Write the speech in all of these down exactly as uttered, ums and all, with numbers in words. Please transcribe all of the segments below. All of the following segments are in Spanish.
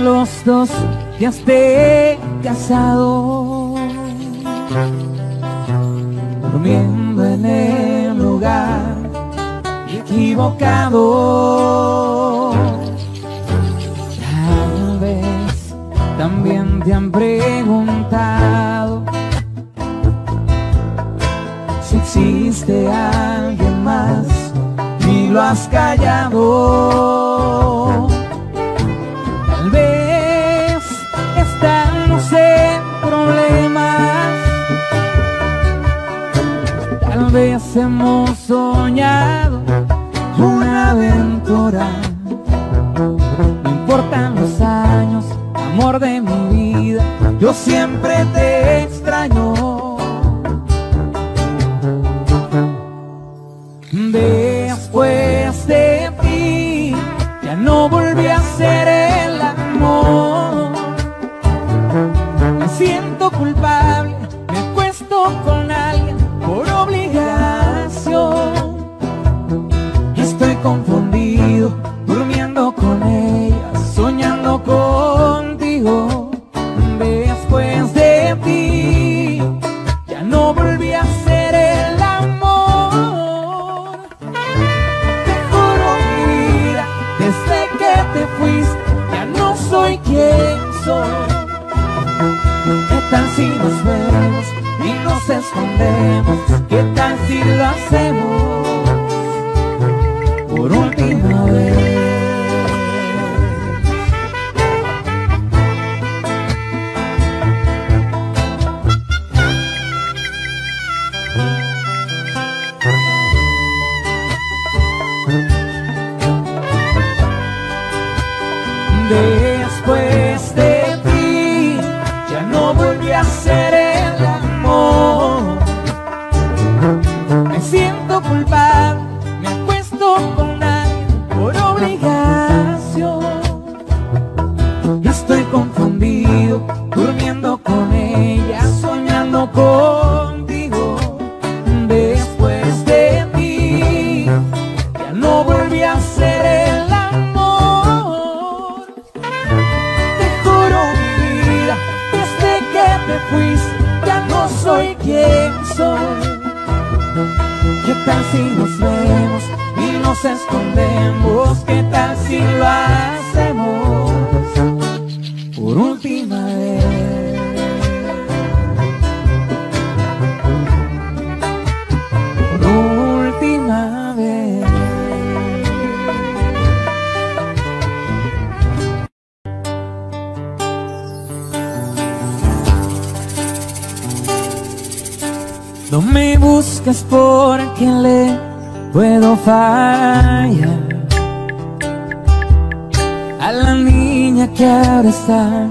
los dos ya esté casado, durmiendo en el lugar equivocado. Tal vez también te han preguntado si existe alguien más y lo has callado. Tal vez estamos en problemas, tal vez hemos soñado una aventura. No importan los años, amor de mi vida, yo siempre te extraño. Después de ti ya no volví a hacer el amor. Me siento culpable, me acuesto con alguien por obligación. Estoy confundido, durmiendo con ella, soñando contigo. Después de ti ya no volví a hacer el amor. Te juro mi vida, desde que te fuiste ya no soy quien soy. ¿Qué tal si nos vemos y nos escondemos? ¿Qué tal si lo hacemos por última vez? Después de ti ya no volví a hacer el amor. Me siento culpable, me acuesto con alguien por obligación. Estoy confundido, durmiendo con ella, soñando contigo. Después de ti ya no volví a hacer el amor. Te juro mi vida, desde que te fuiste ya no soy quien soy. ¿Qué tal si nos vemos y nos escondemos? ¿Qué tal si lo hacemos por última vez? Por última vez. No me busques porque le puedo fallar a la niña que ahora está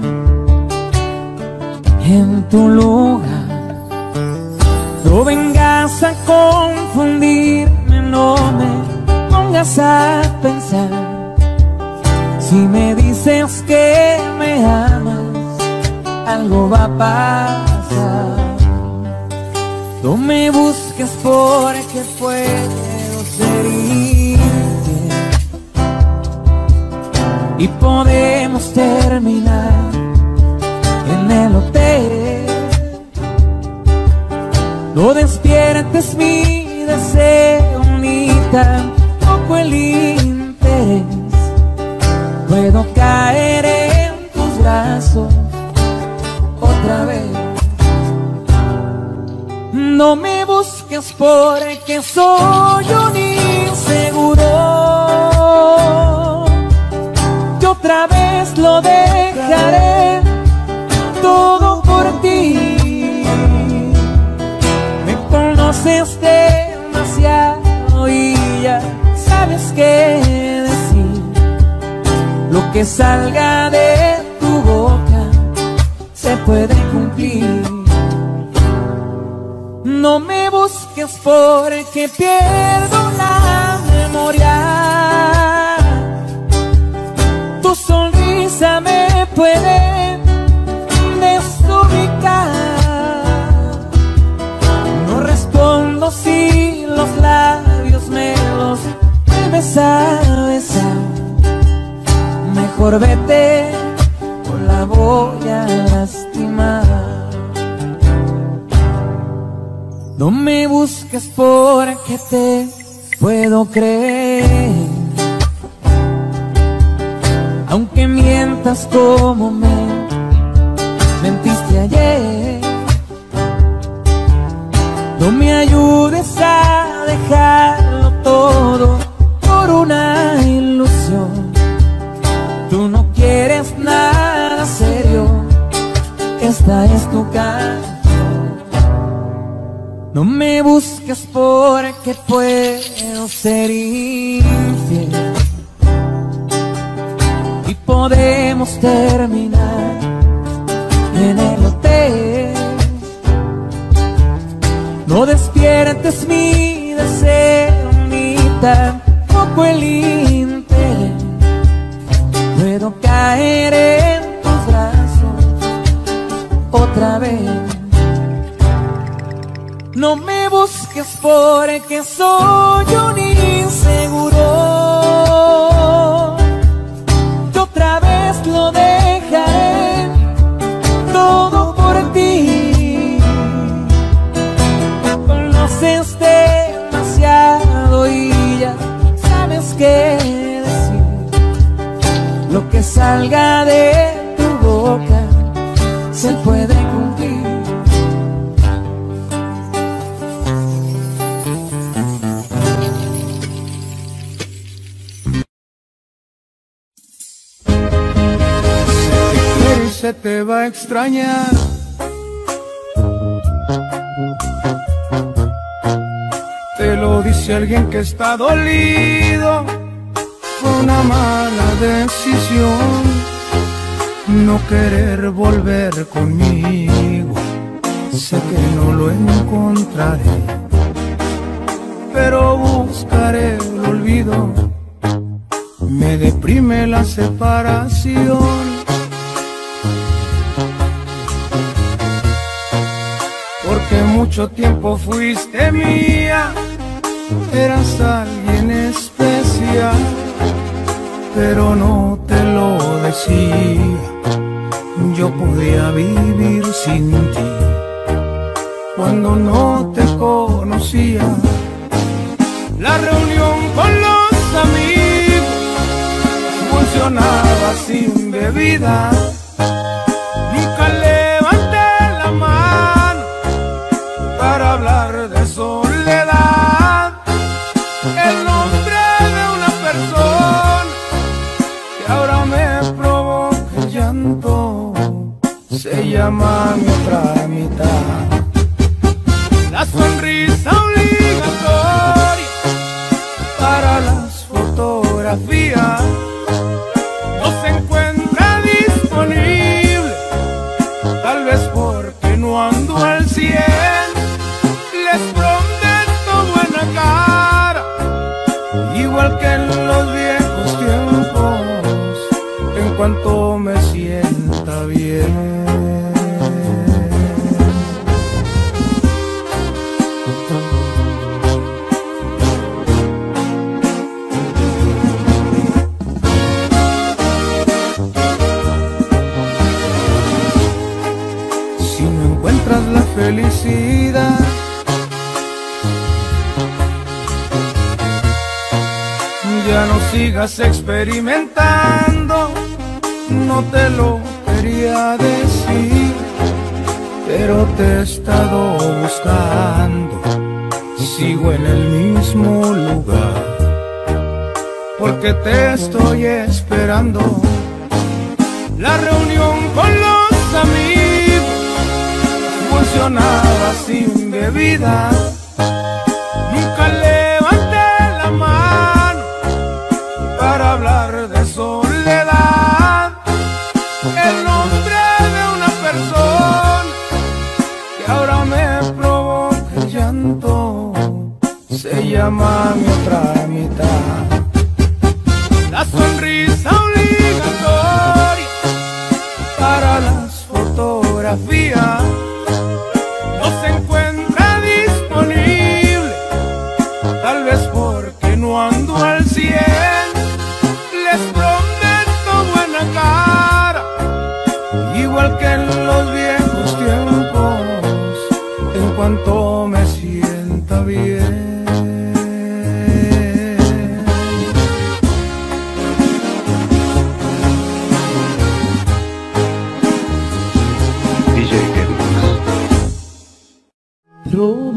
en tu lugar. No vengas a confundirme, no me pongas a pensar. Si me dices que me amas, algo va a pasar. No me busques porque puedo ser infiel y podemos terminar en el hotel. No despiertes mi deseo ni tampoco el interés. Puedo caer en tus brazos otra vez. No me busques porque soy un inseguro. Yo otra vez lo dejaré todo por ti. Me conoces demasiado y ya sabes qué decir. Lo que salga de tu boca se puede cumplir. No me busques porque pierdo la memoria. Tu sonrisa me puede desubicar. No respondo si los labios me los vuelves a besar. Mejor vete la voy a lastimar. No me busques porque te puedo creer, aunque mientas como me mentiste ayer. No me ayudes a dejarlo todo por una ilusión. Tú no quieres nada serio, esta es tu canción. No me busques porque puedo ser infiel y podemos terminar en el hotel. No despiertes mi deseo ni tampoco el interés. Puedo caer en tus brazos otra vez. No me busques porque soy un inseguro. Yo otra vez lo dejaré todo por ti. Conoces demasiado y ya sabes qué decir. Lo que salga de tu boca se puede cumplir. Se te va a extrañar, te lo dice alguien que está dolido. Fue una mala decisión no querer volver conmigo. Sé que no lo encontraré, pero buscaré el olvido. Me deprime la separación, porque mucho tiempo fuiste mía, eras alguien especial, pero no te lo decía. Yo podía vivir sin ti cuando no te conocía. La reunión con los amigos funcionaba sin bebida. Nunca levanté la mano para hablar de soledad. El nombre de una persona que ahora me provoca el llanto se llama mi otra mitad. La sonrisa obligatoria para las fotografías no se encuentra disponible, tal vez porque no ando al cien. Les prometo buena cara, igual que en los viejos tiempos, en cuanto me sienta bien. Si no encuentras la felicidad, ya no sigas experimentando. No te lo quería decir, pero te he estado buscando. Sigo en el mismo lugar, porque te estoy esperando. La reunión con los amigos funcionaba sin bebida. Nunca levanté la mano para hablar de soledad. El nombre de una persona que ahora me provoca el llanto se llama mi otra mitad. La sonrisa obligatoria para las fotografías no se encuentra disponible, tal vez porque no ando al cien. Les prometo buena cara,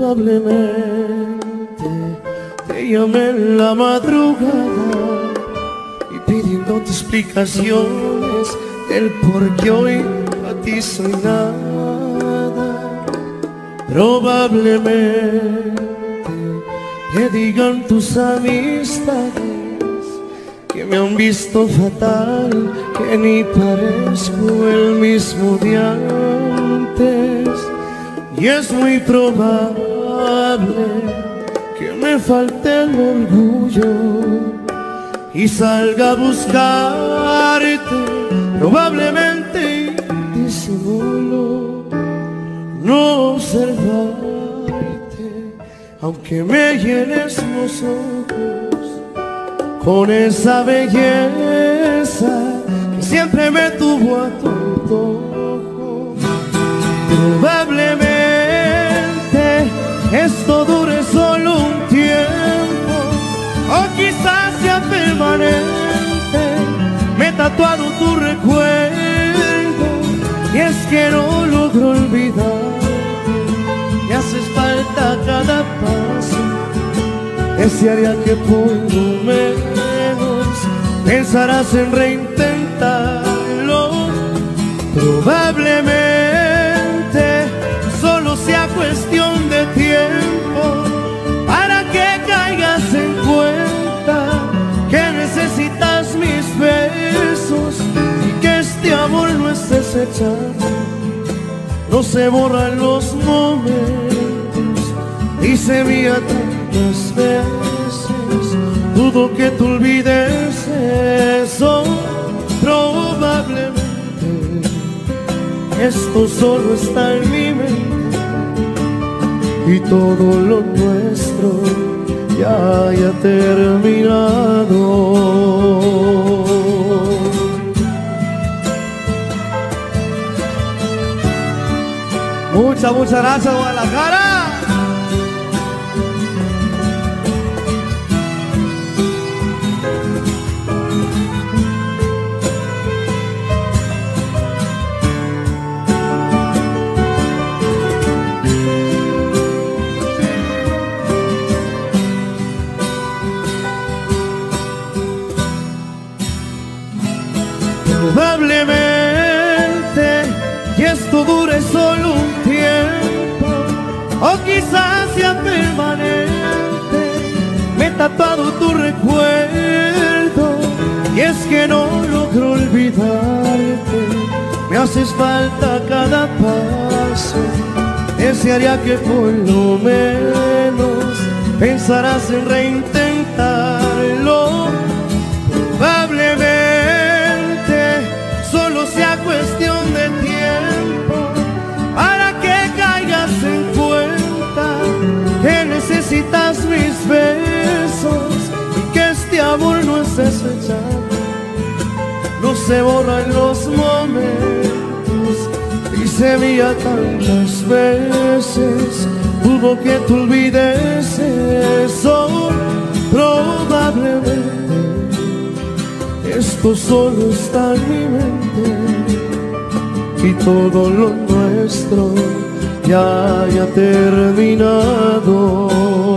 Probablemente te llamé en la madrugada y pidiéndote explicaciones del por qué hoy a ti soy nada. Probablemente te digan tus amistades que me han visto fatal, que ni parezco el mismo de antes. Y es muy probable que me falte el orgullo y salga a buscarte. Probablemente disimulo no observarte, aunque me llenes los ojos con esa belleza que siempre me tuvo a tu antojo. Probablemente esto dure solo un tiempo, o quizás sea permanente. Me he tatuado tu recuerdo y es que no logro olvidarte. Me haces falta cada paso, desearía que por lo menos pensarás en reintentarlo. Probablemente solo sea cuestión de tiempo para que caigas en cuenta que necesitas mis besos y que este amor no es desechado. No se borran los momentos y se envía tantas veces. Dudo que tú olvides eso. Probablemente esto solo está en mi mente y todo lo nuestro ya haya terminado. Muchas, muchas gracias, Guadalajara. Probablemente, y esto dure solo un tiempo, o quizás sea permanente. Me he tatuado tu recuerdo y es que no logro olvidarte. Me haces falta cada paso, desearía que por lo menos pensarás en reintentarlo. Probablemente solo sea cuestión de tiempo para que caigas en cuenta que necesitas mis besos y que este amor no es desechable. No se borran los momentos y se envía tantas veces. Dudo que tú olvides eso. Probablemente esto solo está en mi mente y todo lo nuestro ya haya terminado.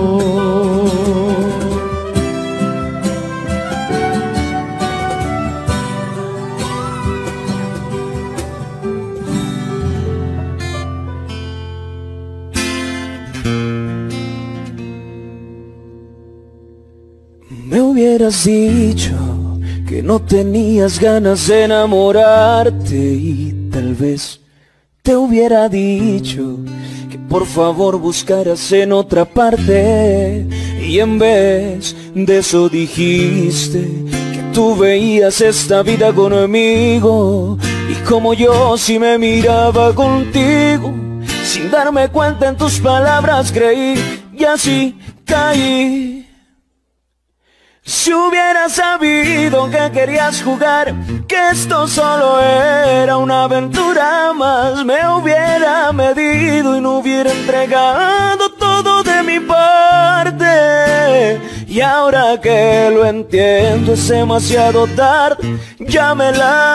Me hubieras dicho que no tenías ganas de enamorarte y tal vez te hubiera dicho que por favor buscaras en otra parte, y en vez de eso dijiste que tú veías esta vida conmigo y como yo si me miraba contigo. Sin darme cuenta en tus palabras creí y así caí. Si hubiera sabido que querías jugar, que esto solo era una aventura más, me hubiera medido y no hubiera entregado todo de mi parte. Y Y ahora que lo entiendo es demasiado tarde, ya me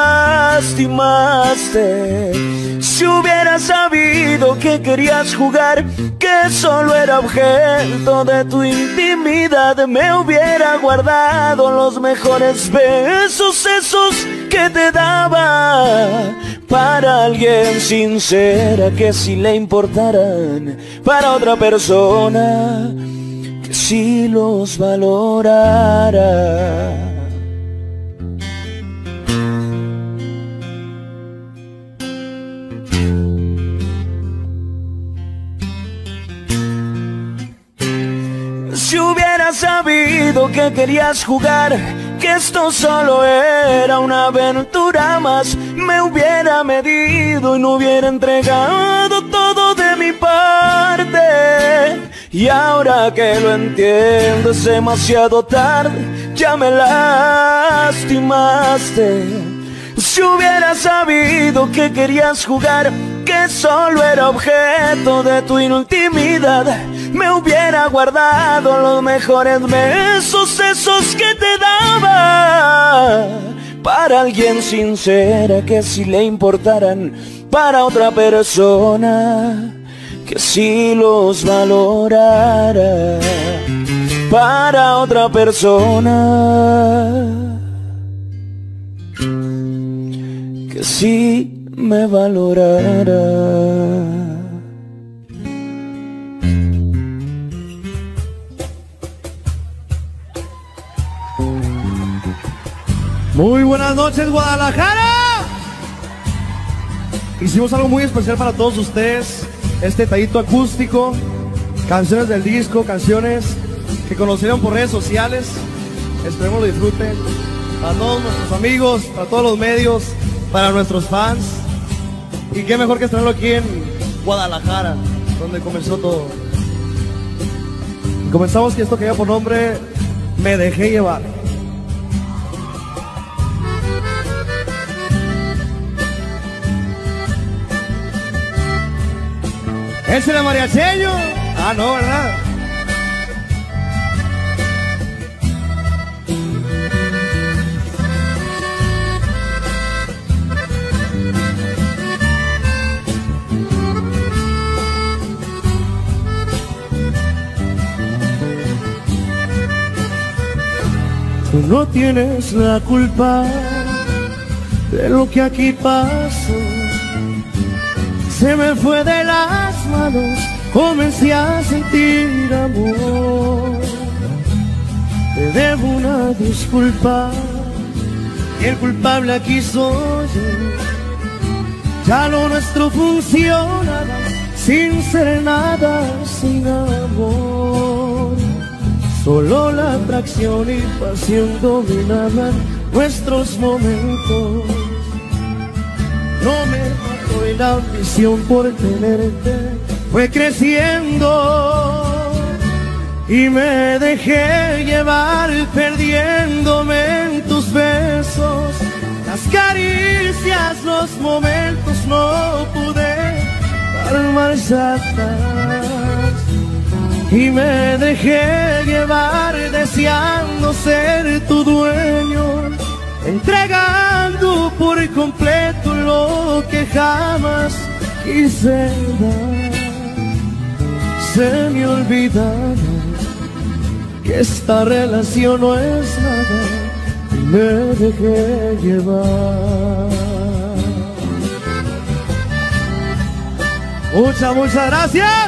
lastimaste. Si hubiera sabido que querías jugar, que solo era objeto de tu intimidad, me hubiera guardado los mejores besos, esos que te daba, para alguien sincera que si le importaran, para otra persona que si los valorara. Si hubiera sabido que querías jugar, que esto solo era una aventura más, me hubiera medido y no hubiera entregado todo de mi parte. Y ahora que lo entiendo es demasiado tarde, ya me lastimaste. Si hubiera sabido que querías jugar, que solo era objeto de tu intimidad, me hubiera guardado los mejores besos, esos que te daba, para alguien sincera que si le importaran, para otra persona que si los valorara, para otra persona que si me valorara. Muy buenas noches, Guadalajara. Hicimos algo muy especial para todos ustedes, este tallito acústico, canciones del disco, canciones que conocieron por redes sociales. Esperemos lo disfruten. Para todos nuestros amigos, para todos los medios, para nuestros fans. Y qué mejor que estrenarlo aquí en Guadalajara, donde comenzó todo. Y comenzamos con esto que lleva por nombre Me Dejé Llevar. ¿Es el mariacheño? Ah, no, ¿verdad? Tú no tienes la culpa de lo que aquí pasó. Se me fue de las manos, comencé a sentir amor. Te debo una disculpa, y el culpable aquí soy yo. Ya lo nuestro funciona sin ser nada, sin amor. Solo la atracción y pasión dominaban nuestros momentos. No me mató y la ambición por tenerte fue creciendo. Y me dejé llevar perdiéndome en tus besos. Las caricias, los momentos, no pude dar marcha atrás. Y me dejé llevar deseando ser tu dueño, entregando por completo lo que jamás quise dar. Se me olvidaba que esta relación no es nada, y me dejé llevar. Muchas, muchas gracias.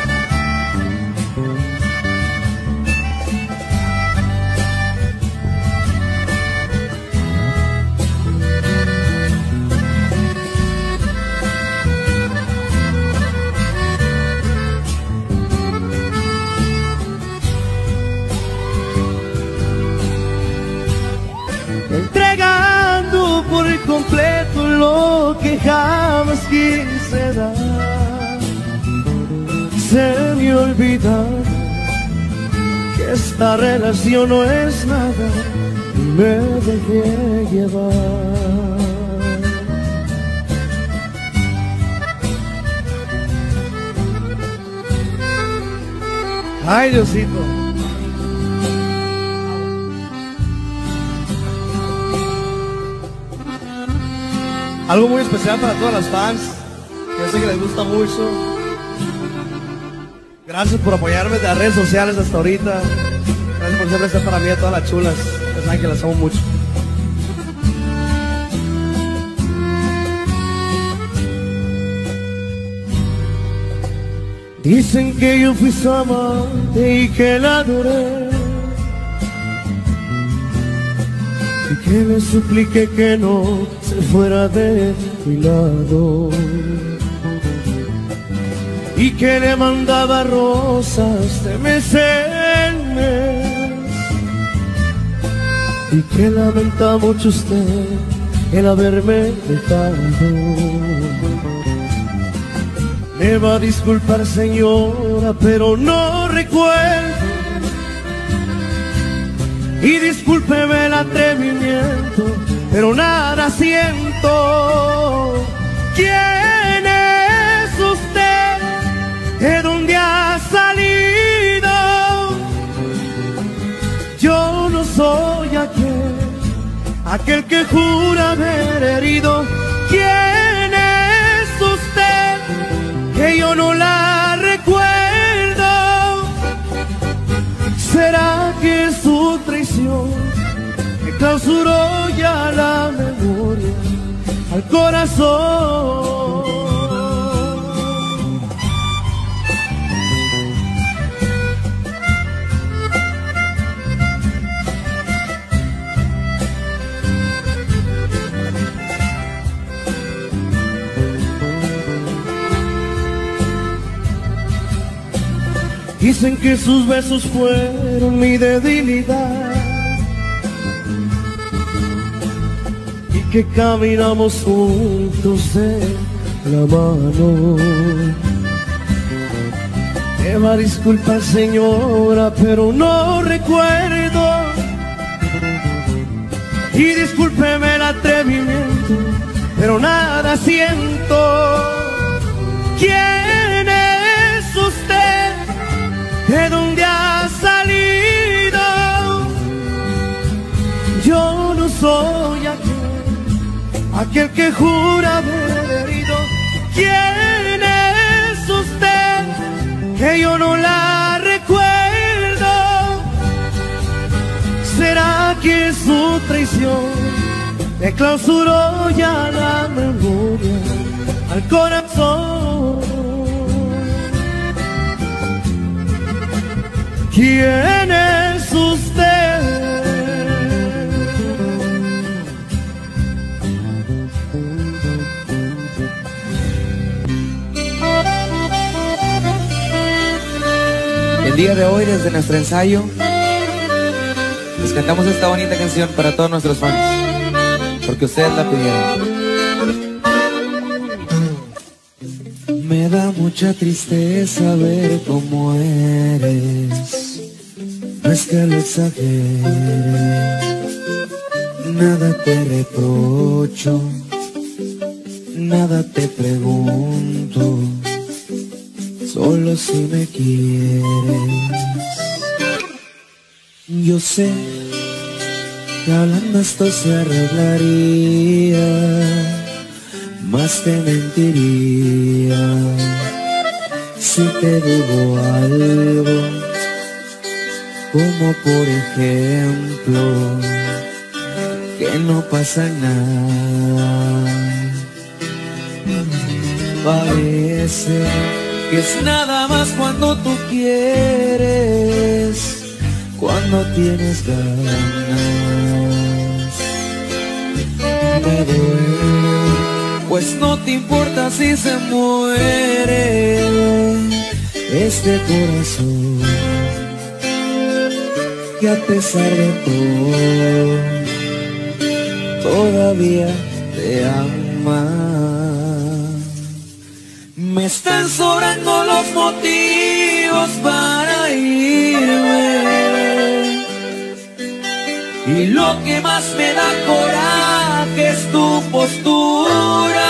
Entregando por completo lo que jamás quise dar. Se me olvidaba que esta relación no es nada, y me dejé llevar. Ay, Diosito. Algo muy especial para todas las fans, que yo sé que les gusta mucho. Gracias por apoyarme de las redes sociales hasta ahorita. Gracias por siempre estar para mí a todas las chulas. Ya saben que las amo mucho. Dicen que yo fui su amante y que la adoré, y que le supliqué que no se fuera de mi lado, y que le mandaba rosas de mes en mes, y que lamenta mucho usted el haberme dejado. Me va a disculpar, señora, pero no recuerdo. Y discúlpeme el atrevimiento, pero nada siento. ¿Quién es usted? ¿De dónde ha salido? Yo no soy aquel, aquel que jura haber herido. ¿Quién es usted? Que yo no la recuerdo. ¿Será que su traición me clausuró ya la memoria al corazón? Dicen que sus besos fueron mi debilidad y que caminamos juntos de la mano. Me va a disculpar, señora, pero no recuerdo. Y discúlpeme el atrevimiento, pero nada siento. ¿Quién es usted? ¿De dónde ha salido? Yo no soy aquel, aquel que jura haber herido. ¿Quién es usted? Que yo no la recuerdo. ¿Será que su traición me clausuró ya la memoria al corazón? ¿Quién es usted? El día de hoy, desde nuestro ensayo, les cantamos esta bonita canción para todos nuestros fans, porque ustedes la pidieron. Me da mucha tristeza ver cómo eres, no es que lo exagere, nada te reprocho, nada te pregunto, solo si me quieres. Yo sé que hablando esto se arreglaría, más te mentiría si te digo algo, como por ejemplo que no pasa nada. Parece que es nada más cuando tú quieres, cuando tienes ganas. Me duele, pues no te importa si se muere este corazón, que a pesar de todo todavía te ama. Me están sobrando los motivos para irme, y lo que más me da coraje es tu postura.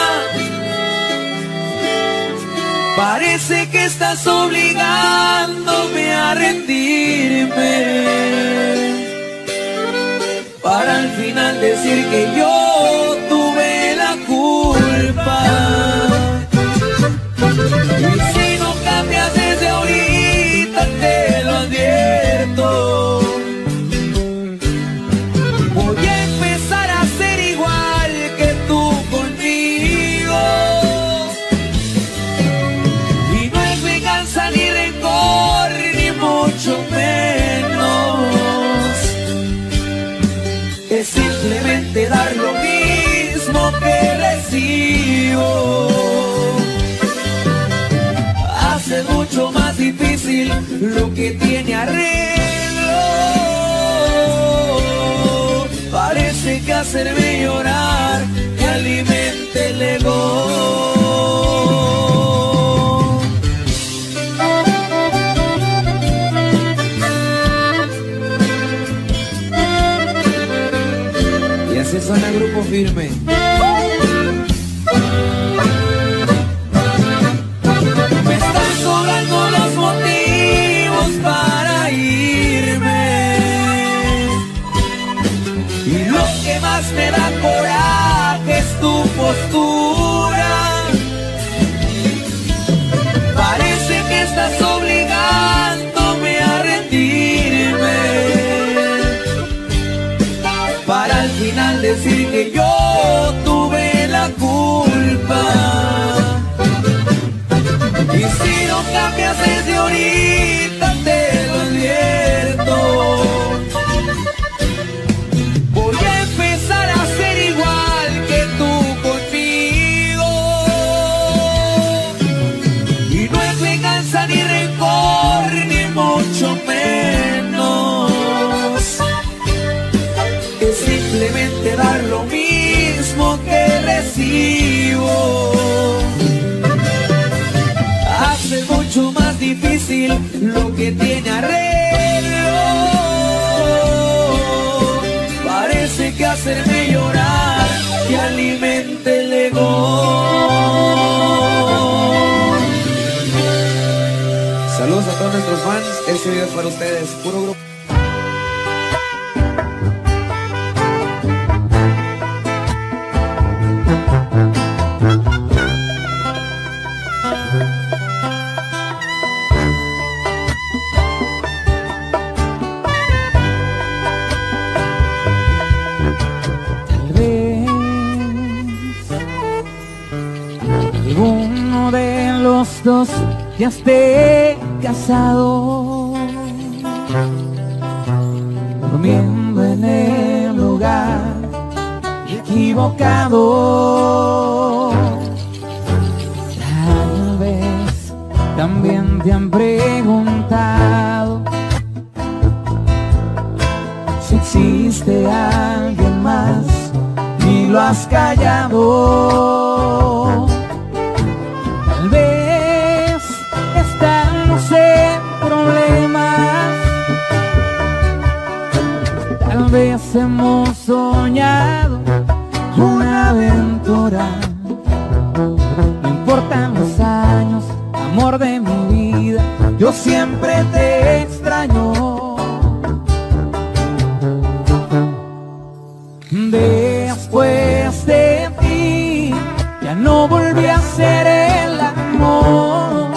Parece que estás obligándome a rendirme, para al final decir que yo tuve la culpa. es simplemente dar lo mismo que recibo. Hace mucho más difícil lo que tiene arreglo. Parece que hacerme llorar me alimente el ego. Y así suena Grupo Firme. Me están sobrando los motivos para irme, y lo que más me da coraje es tu postura. Parece que estás obligándome a rendirme, para al final decir que yo tuve la culpa. Y si no cambias desde ahorita, te lo advierto, voy a empezar a ser igual que tú conmigo. Y no es venganza ni rencor, ni mucho menos. Es simplemente dar lo mismo que recibo. Hace mucho más difícil lo que tiene arreglo. Parece que hacerme llorar te alimente el ego. Saludos a todos nuestros fans. Este video es para ustedes. Puro grupo. Alguno de los dos ya esté casado, durmiendo en el lugar equivocado. Tal vez también te han preguntado si existe alguien más y lo has callado. Tal vez estamos en problemas, tal vez hemos soñado una aventura. No importan los años, amor de mi vida, yo siempre te extraño. Después de ti ya no volví a ser el amor.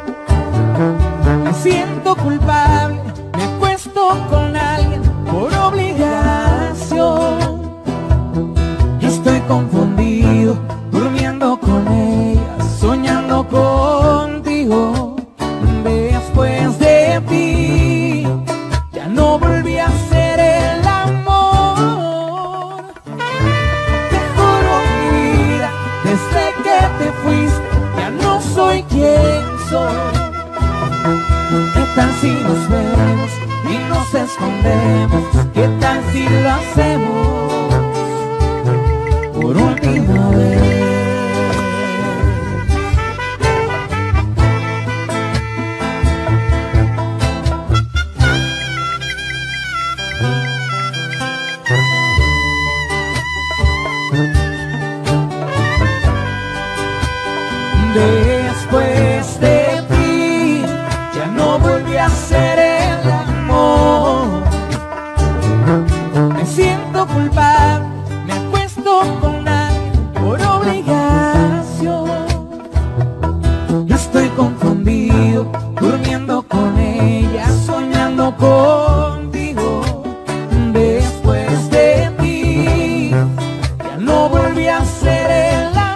Me siento culpable, me acuesto con alguien por obligación. Estoy confundido, durmiendo con ella, soñando contigo. Después de ti ya no volví a ser el amor. Te juro mi vida, desde que te fuiste ya no soy quien soy. ¿Qué tal si nos vemos y nos escondemos? ¿Qué tal si lo hacemos por última vez? Después de ti ya no volví a ser el amor. Me siento culpable, me acuesto con alguien por obligación. Estoy confundido, durmiendo con ella, soñando contigo. Después de ti ya no volví a ser el amor.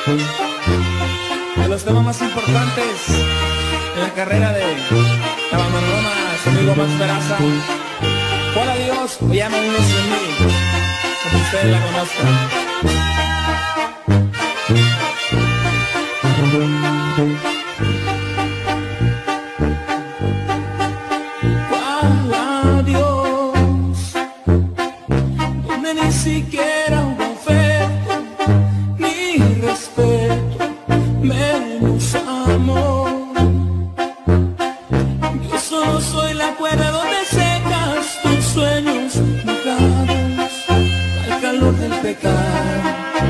de los temas más importantes en la carrera de la bandolona, su amigo Max Peraza. Hola Dios, o llama unos en mí, como ustedes la conozcan. Cuál adiós, donde ni siquiera hubo afecto ni respeto, menos amor. Yo solo soy la cuerda donde secas tus sueños mojados al calor del pecado.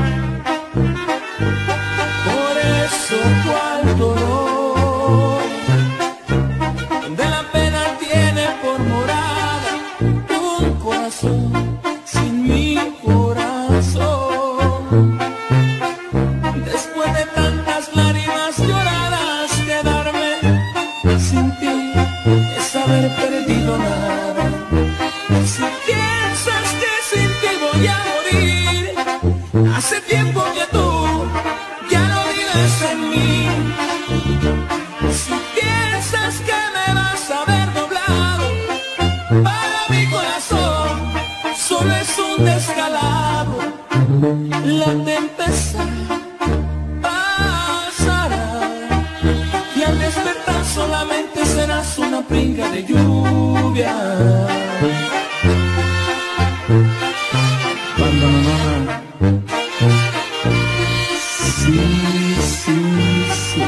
Por eso cuál dolor, donde la pena tiene por morada un corazón sin mi corazón. Después de tantas lágrimas lloradas, quedarme sin ti es haber perdido nada. Si piensas que sin ti voy a morir, hace tiempo que tú ya no vives en mí. Si piensas que me vas a ver doblado, para mi corazón solo es un descalabro. La tempestad pasará y al despertar solamente serás una pringa de lluvia. Bandolona. Sí, sí, sí.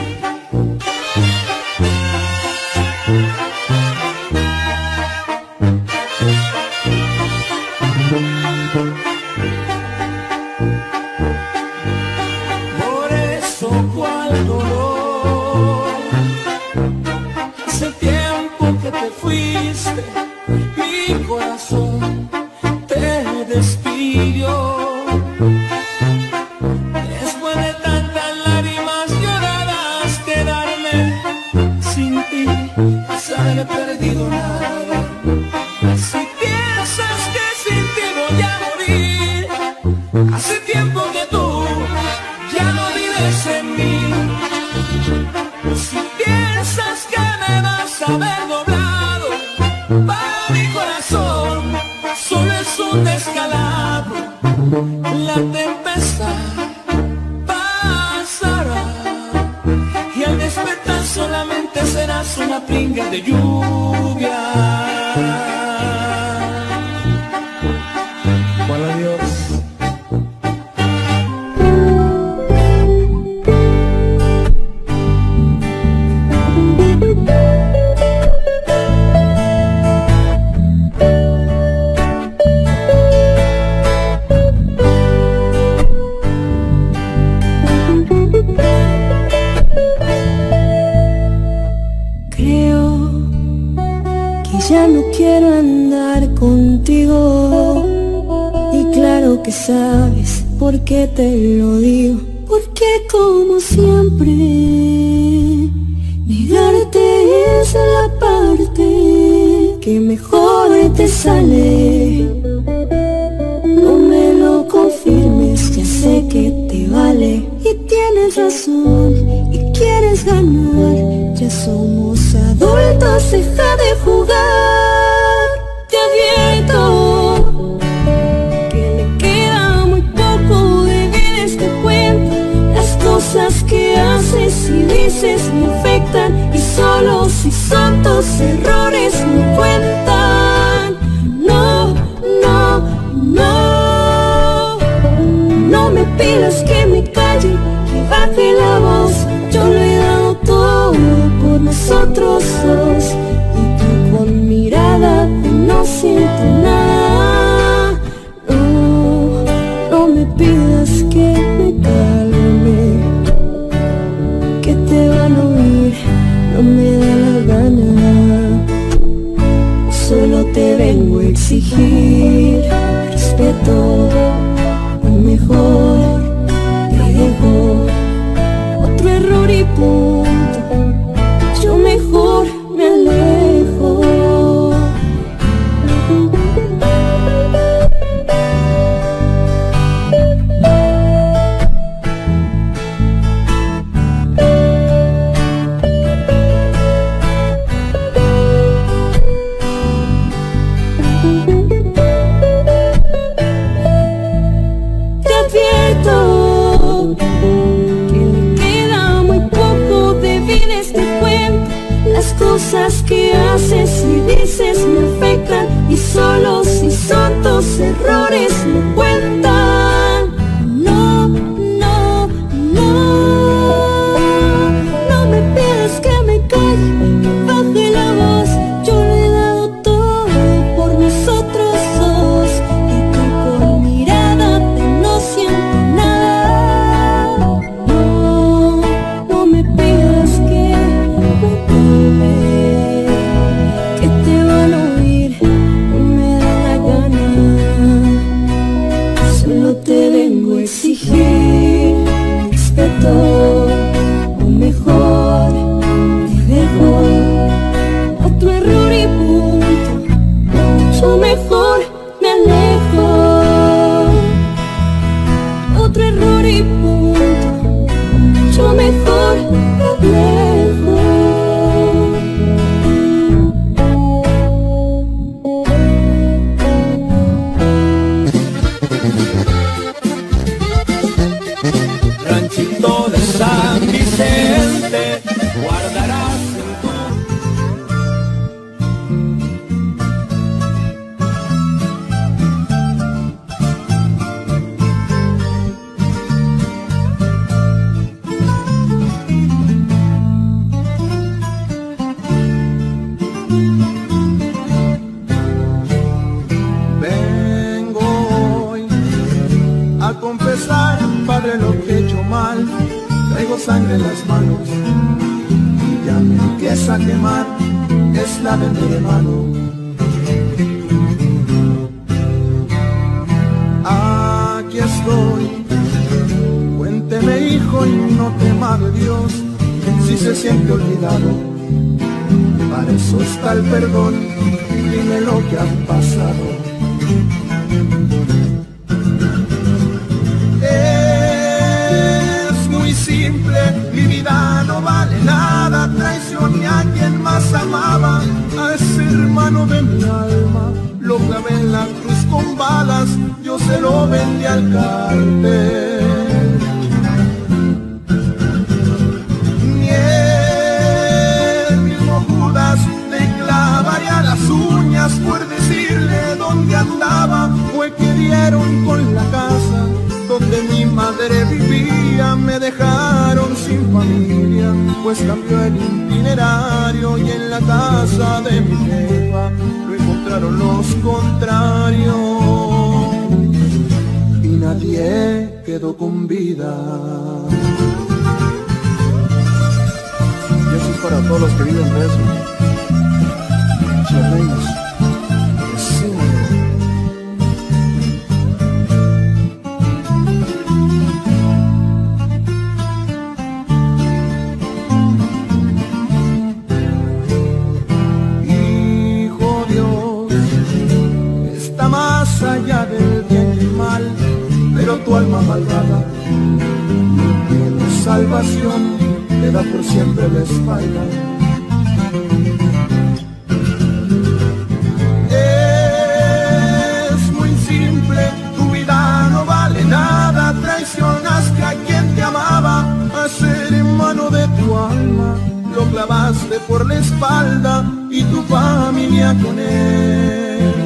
Por eso cuál dolor, hace tiempo que te fuiste, mi corazón te despidió. Después de tantas lágrimas lloradas, quedarme sin ti es haber perdido nada. Si piensas que sin ti voy a morir, hace tiempo que tú ya no vives en mí. Si piensas que me vas a ver doblado, para mi corazón solo es un descalabro. La tempestad pasará y al despertar solamente serás una pringa de lluvia. Bueno, adiós. Ya no quiero andar contigo, y claro que sabes por qué te lo digo. Porque como siempre, negarte es la parte que mejor te sale. No me lo confirmes, ya sé que te vale. Y tienes razón, y quieres ganar. Ya somos adultos, deja de jugar. Te advierto que le queda muy poco de vida a este cuento. Las cosas que haces y dices me afectan, y solo si son tus errores me cuentan. No, no, no, no me pidas que me calle, que baje la voz. Yo lo he dado todo por nosotros dos, y tú con mirada no siento nada. No, no me pidas que me calme, que te van a oír, no me da la gana. Solo te vengo a exigir respeto, o mejor te dejo otro error y punto. Yo mejor me alejo. y punto, mucho mejor que lejos. Ranchito de San Vicente, guardarás en tu... Vengo hoy a confesar, Padre, lo que he hecho mal. Traigo sangre en las manos y ya me empieza a quemar. Es la de mi hermano. Aquí estoy. Cuénteme, hijo, y no tema de Dios si se siente olvidado. Para eso está el perdón. Dime lo que ha pasado. Simple, mi vida no vale nada. Traicioné a quien más amaba, a ese hermano de mi alma. Lo clavé en la cruz con balas, yo se lo vendí al cartel. Ni el mismo Judas le clavaría las uñas por decirle dónde andaba. Fue que dieron con la casa donde mi madre vivía, me dejaron sin familia, pues cambió el itinerario y en la casa de mi jefa lo encontraron los contrarios y nadie quedó con vida. Y eso es para todos los que viven de eso. Chilenos. Allá del bien y mal, pero tu alma malvada no tiene salvación, te da por siempre la espalda. Es muy simple, tu vida no vale nada. Traicionaste a quien te amaba, a ser hermano de tu alma, lo clavaste por la espalda y tu familia con él.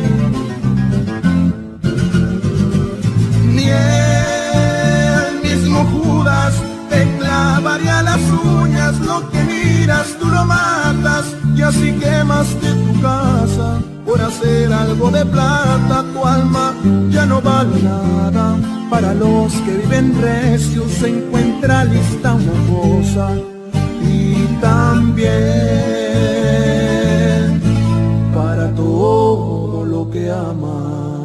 El mismo Judas te clavaría las uñas. Lo que miras tú lo matas y así quemaste tu casa por hacer algo de plata. Tu alma ya no vale nada. Para los que viven recios se encuentra lista una cosa y también para todo lo que amas.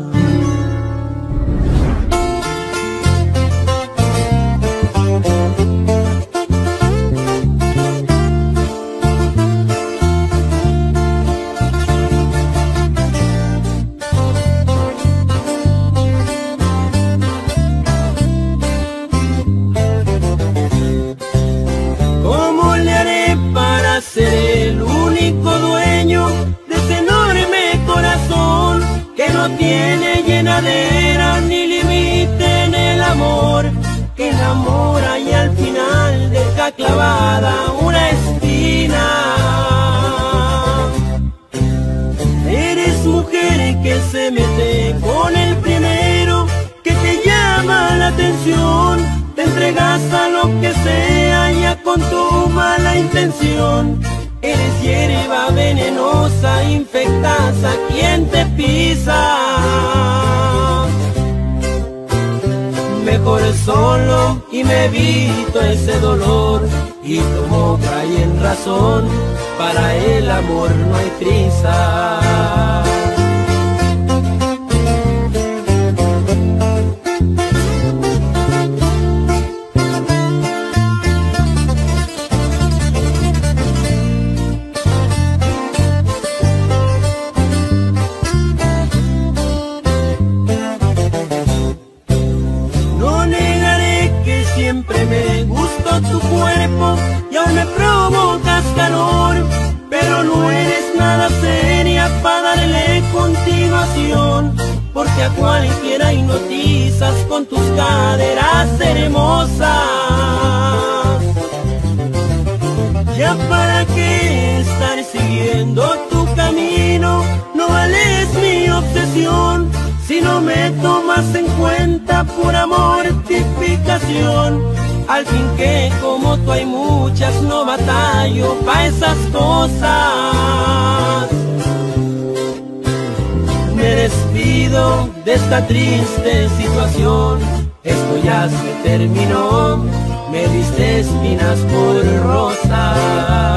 Ser el único dueño de ese enorme corazón que no tiene llenadera ni límite en el amor, que enamora y al final deja clavada una espina. Eres mujer que se mete con el primero que te llama la atención, te entregas a lo que sea ya con tu mala intención. Eres hierba venenosa, infectas a quien te pisa. Mejor solo y me evito ese dolor, y como cae en razón, para el amor no hay prisa. pero me provocas calor. Pero no eres nada seria para darle continuación, porque a cualquiera hipnotizas con tus caderas hermosas. Ya para qué estar siguiendo tu camino, no vales mi obsesión. Si no me tomas en cuenta, pura mortificación. Al fin que como tú hay muchas, no batallo pa' esas cosas. Me despido de esta triste situación, esto ya se terminó, me diste espinas por rosas.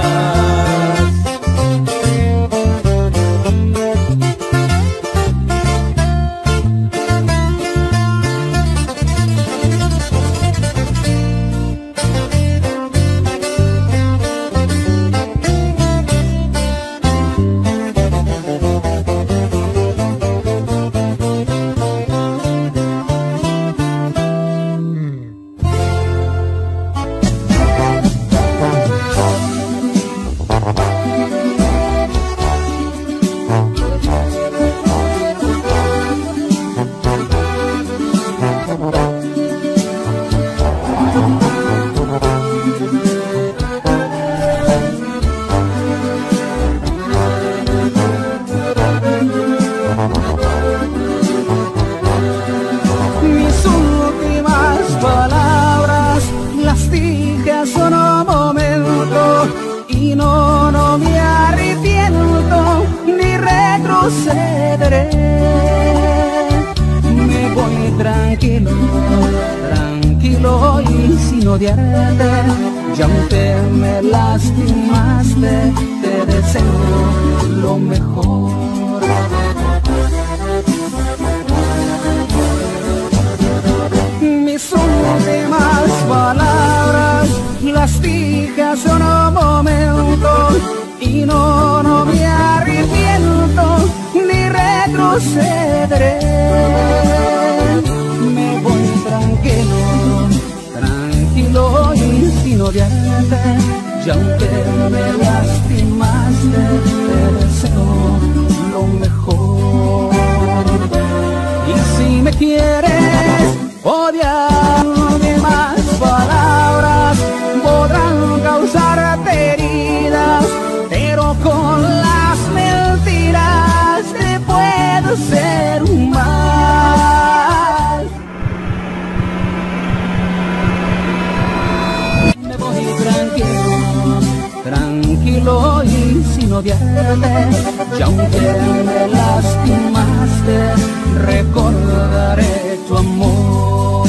Me voy tranquilo, tranquilo y sin odiarte. Ya aunque me lastimaste, te deseo lo mejor. Mis últimas palabras las dije hace un momento y no, no me arrepiento ni retrocederé. Me voy tranquilo, tranquilo y sin odiarte. Y aunque me lastimaste, te deseo lo mejor. Y si me quieres odiar, más palabras podrán causarte heridas, pero con las mentiras te puedo hacer un mal. Me voy tranquilo, tranquilo y sin odiarte. Y aunque me lastimaste, recordaré tu amor.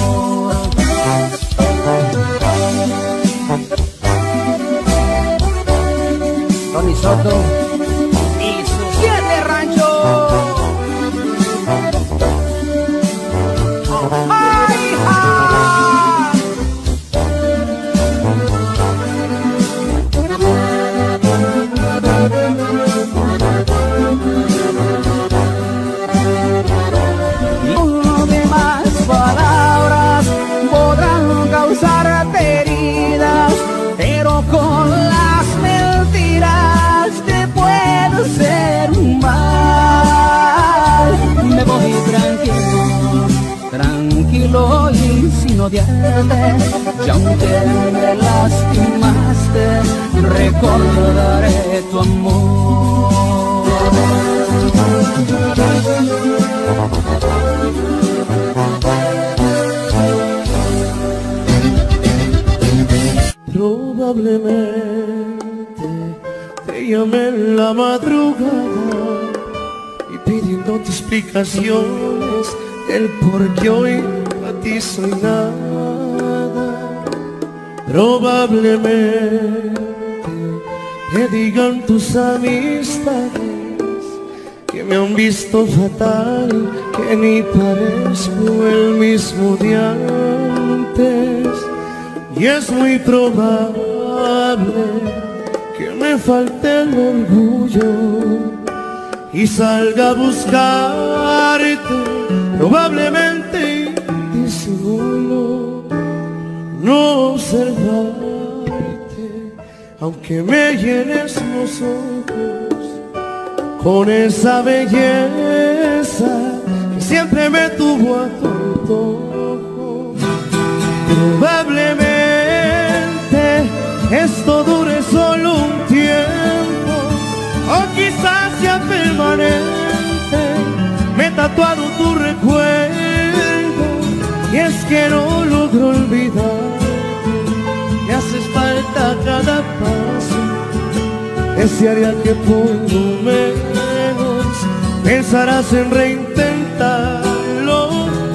Tony Soto y sus siete ranchos. ¡Ay, ja! No de más palabras podrán causarte heridas, pero con las mentiras te puedo hacer un mal. Me voy tranquilo, tranquilo y sin odiarte. Y aunque me lastimaste, recordaré tu amor. Probablemente te llamé en la madrugada y pidiéndote explicaciones del por qué hoy a ti soy nada. Probablemente te digan tus amistades que me han visto fatal, que ni parezco el mismo de antes. Y es muy probable que me falte el orgullo y salga a buscarte, probablemente disimulo no observarte. aunque me llenes los ojos con esa belleza que siempre me tuvo a tu antojo. Probablemente esto dure solo un tiempo, o quizás sea permanente. Me he tatuado tu recuerdo y es que no logro olvidar. Me haces falta cada paso, desearía que por lo menos pensarás en reintentarlo.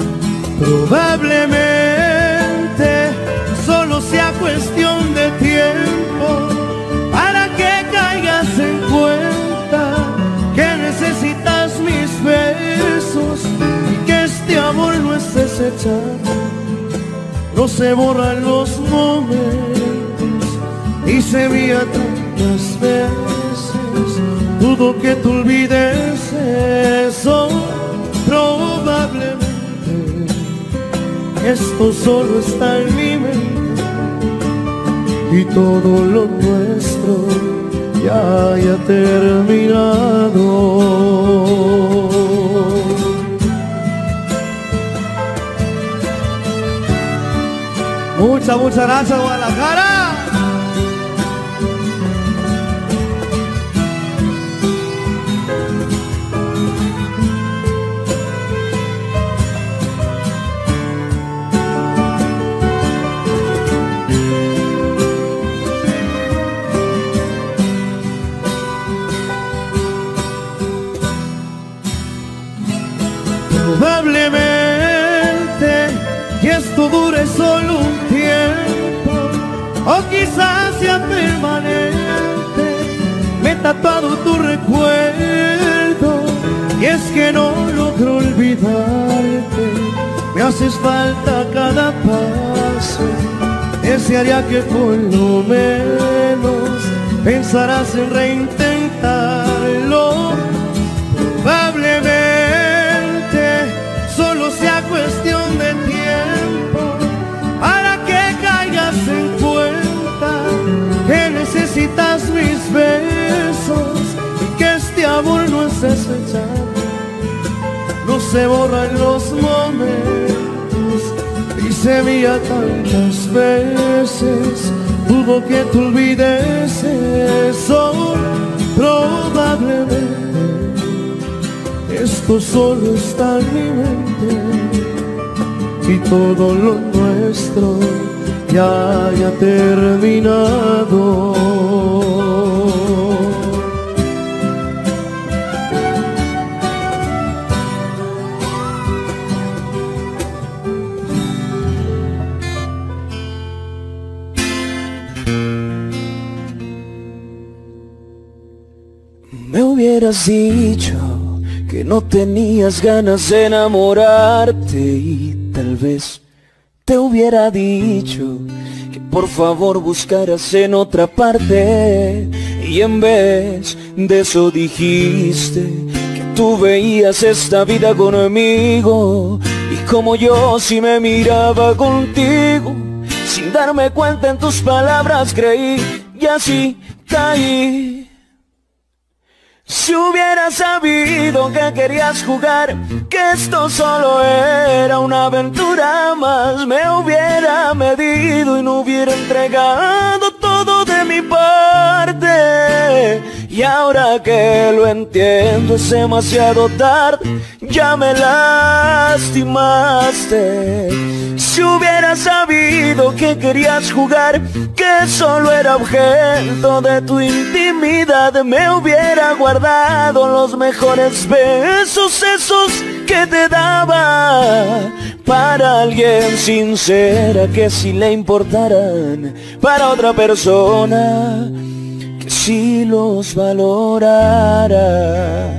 Probablemente solo sea cuestión de tiempo para que caigas en cuenta que necesitas mis besos y que este amor no es desechado. No se borran los momentos y se envía tantas veces. Dudo que tú olvides eso. Probablemente esto solo está en mi mente y todo lo nuestro ya haya terminado. Muchas, muchas gracias, Guadalajara. Probablemente que esto dure solo un tiempo, o quizás sea permanente. Me he tatuado tu recuerdo y es que no logro olvidarte. Me haces falta cada paso, desearía que por lo menos pensarás en reintentarlo. Probablemente solo sea cuestión de tiempo para que caigas en cuenta que necesitas mis besos y que este amor no es desechado. No se borran los momentos y se envía tantas veces. Dudo que tú olvides eso. Probablemente esto solo está en mi mente y todo lo nuestro ya haya terminado. Me hubieras dicho que no tenías ganas de enamorarte y tal vez te hubiera dicho que por favor buscaras en otra parte, y en vez de eso dijiste que tú veías esta vida conmigo y como yo si me miraba contigo. Sin darme cuenta en tus palabras creí y así caí. Si hubiera sabido que querías jugar, que esto solo era una aventura más, me hubiera medido y no hubiera entregado todo de mi parte. Y ahora que lo entiendo es demasiado tarde, ya me lastimaste. Si hubiera sabido que querías jugar, que solo era objeto de tu intimidad, me hubiera guardado los mejores besos, esos que te daba para alguien sincera que sí le importaran, para otra persona que sí los valorara.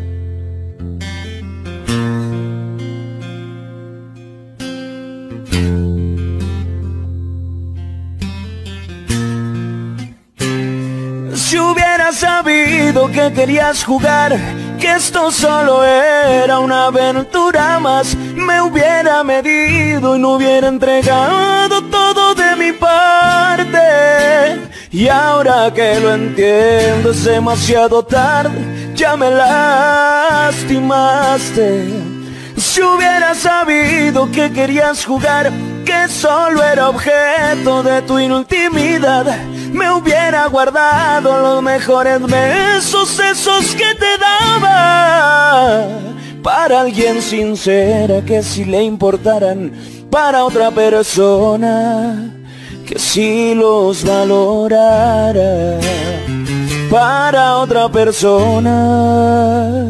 Si hubiera sabido que querías jugar, que esto solo era una aventura más, me hubiera medido y no hubiera entregado todo de mi parte. Y ahora que lo entiendo es demasiado tarde, ya me lastimaste. Si hubiera sabido que querías jugar, que solo era objeto de tu intimidad, me hubiera guardado los mejores besos, esos que te daba, para alguien sincera que si le importaran, para otra persona que si los valorara, para otra persona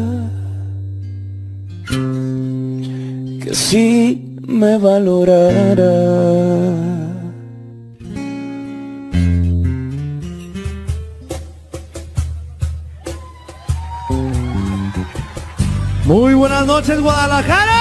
que si me valorara. Muy buenas noches, Guadalajara.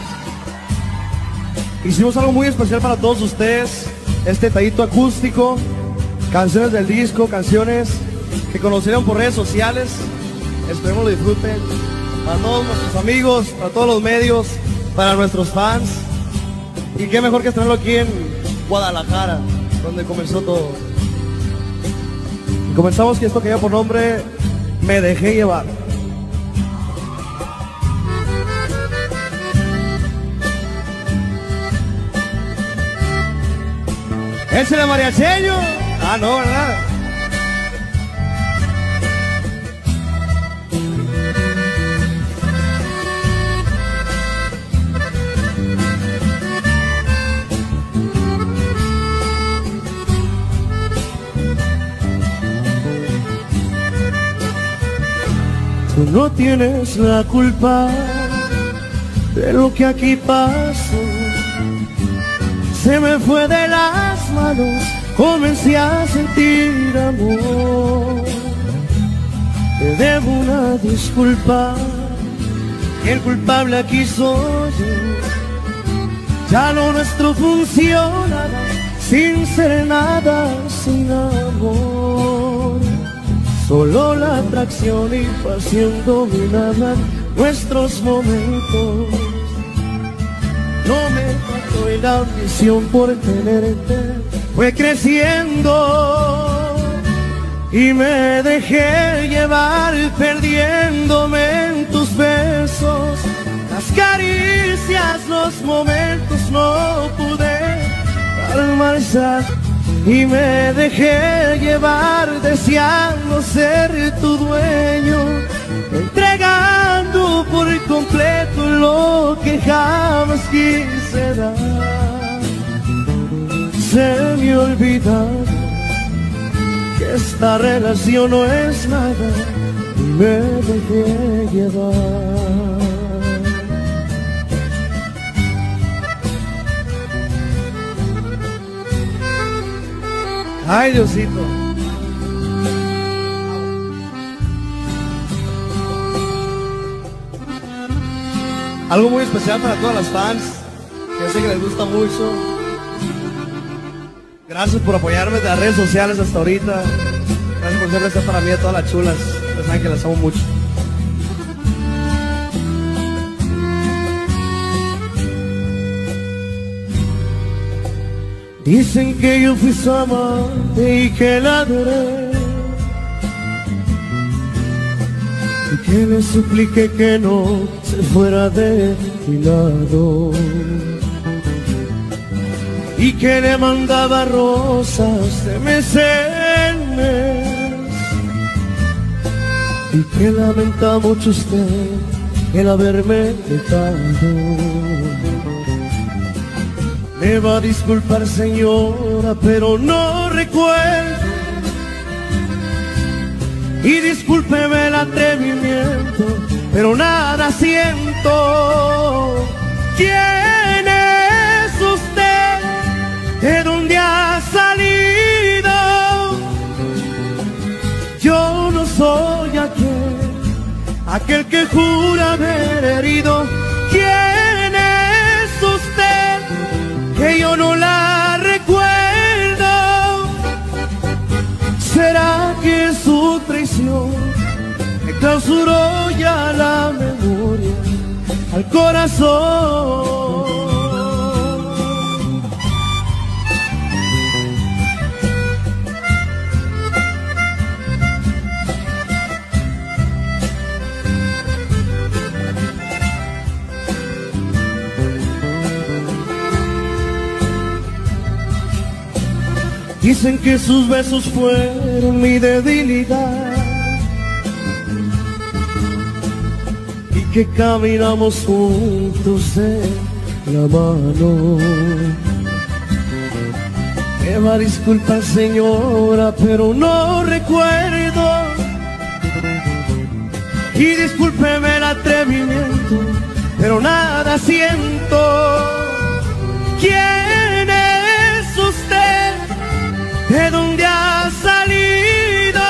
Hicimos algo muy especial para todos ustedes, este tallito acústico, canciones del disco, canciones que conocieron por redes sociales. Esperemos lo disfruten. Para todos nuestros amigos, para todos los medios, para nuestros fans. Y qué mejor que estrenarlo aquí en Guadalajara, donde comenzó todo. Y comenzamos con esto que lleva por nombre Me Dejé Llevar. ¿Ese de mariacheño? Ah, no, ¿verdad? Tú no tienes la culpa de lo que aquí pasó. Se me fue de las manos, comencé a sentir amor. Te debo una disculpa, y el culpable aquí soy yo. Ya lo nuestro funcionará sin ser nada, sin amor. Solo la atracción y pasión dominaban nuestros momentos. No me mató y la ambición por tenerte fue creciendo, y me dejé llevar perdiéndome en tus besos, las caricias, los momentos, no pude dar marcha. Y me dejé llevar deseando ser tu dueño, entregando por completo lo que jamás quise dar. Se me olvidaba que esta relación no es nada, y me dejé llevar. Ay, Diosito. Algo muy especial para todas las fans, que sé que les gusta mucho. Gracias por apoyarme de las redes sociales hasta ahorita. Gracias por siempre estar para mí, a todas las chulas. Ustedes saben que las amo mucho. Dicen que yo fui su amante y que la adoré, y que le supliqué que no se fuera de mi lado, y que le mandaba rosas de mes en mes, y que lamenta mucho usted el haberme dejado. Me va a disculpar, señora, pero no recuerdo, y discúlpeme el atrevimiento, pero nada siento. ¿Quién es usted? ¿De dónde ha salido? Yo no soy aquel, aquel que jura haber herido. ¿Quién es usted? Que yo no la recuerdo. ¿Será que su traición me clausuró ya la memoria al corazón? Dicen que sus besos fueron mi debilidad y que caminamos juntos de la mano. Me va a disculpar, señora, pero no recuerdo. Y discúlpeme el atrevimiento, pero nada siento. ¿Quién es usted? ¿De dónde ha salido?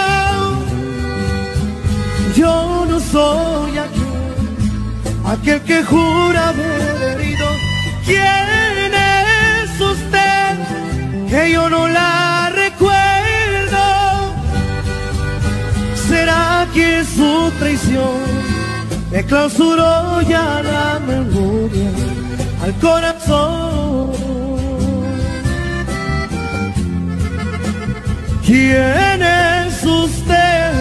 Yo no soy aquel, aquel que jura haber herido. ¿Quién es usted? Que yo no la recuerdo. ¿Será que su traición me clausuró ya la memoria al corazón? ¿Quién es usted?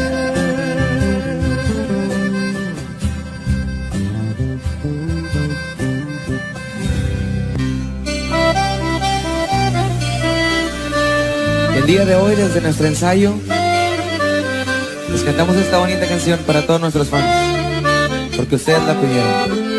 El día de hoy, desde nuestro ensayo, les cantamos esta bonita canción para todos nuestros fans, porque ustedes la pidieron.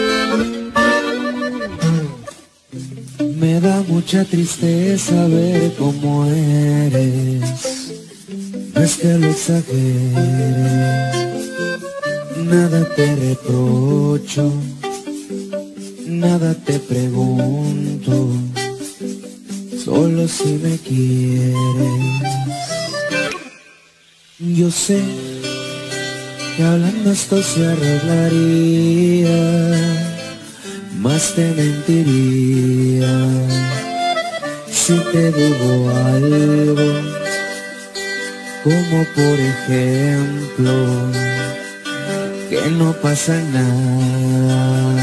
Me da mucha tristeza ver cómo eres, no es que lo exageres, nada te reprocho, nada te pregunto, solo si me quieres. Yo sé que hablando esto se arreglaría, más te mentiría si te digo algo, como por ejemplo que no pasa nada.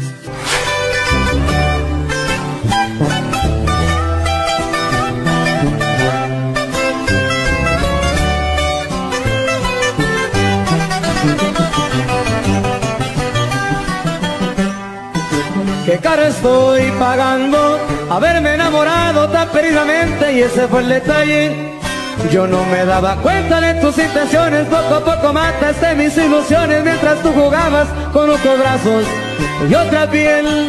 Qué cara estoy pagando haberme enamorado tan perdidamente, y ese fue el detalle. Yo no me daba cuenta de tus intenciones, poco a poco mataste mis ilusiones mientras tú jugabas con otros brazos y otra piel.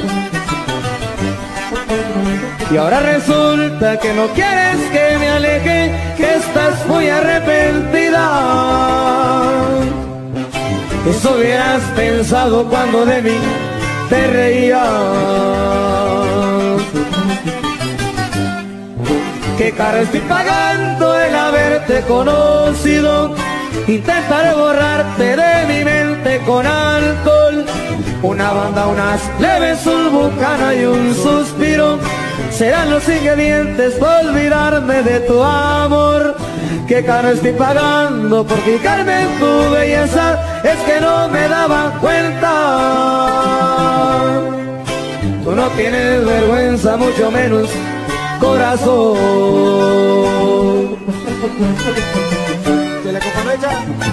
Y ahora resulta que no quieres que me aleje, que estás muy arrepentida. Eso hubieras pensado cuando de mí te reías. Qué cara estoy pagando el haberte conocido. Intentaré borrarte de mi mente con alcohol, una banda, unas leves, un bucana y un suspiro serán los ingredientes para olvidarme de tu amor. Qué caro estoy pagando por fijarme en tu belleza, es que no me daba cuenta. Tú no tienes vergüenza, mucho menos corazón. ¿Se le compromecha?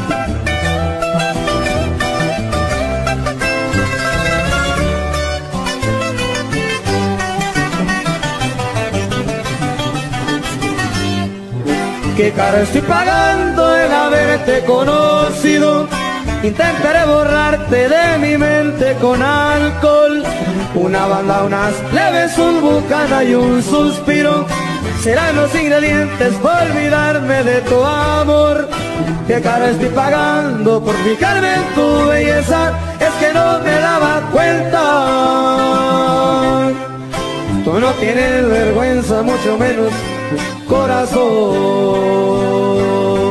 Qué caro estoy pagando el haberte conocido. Intentaré borrarte de mi mente con alcohol, una banda, unas leves, un bucana y un suspiro serán los ingredientes para olvidarme de tu amor. Qué caro estoy pagando por fijarme en tu belleza, es que no me daba cuenta. Tú no tienes vergüenza, mucho menos corazón.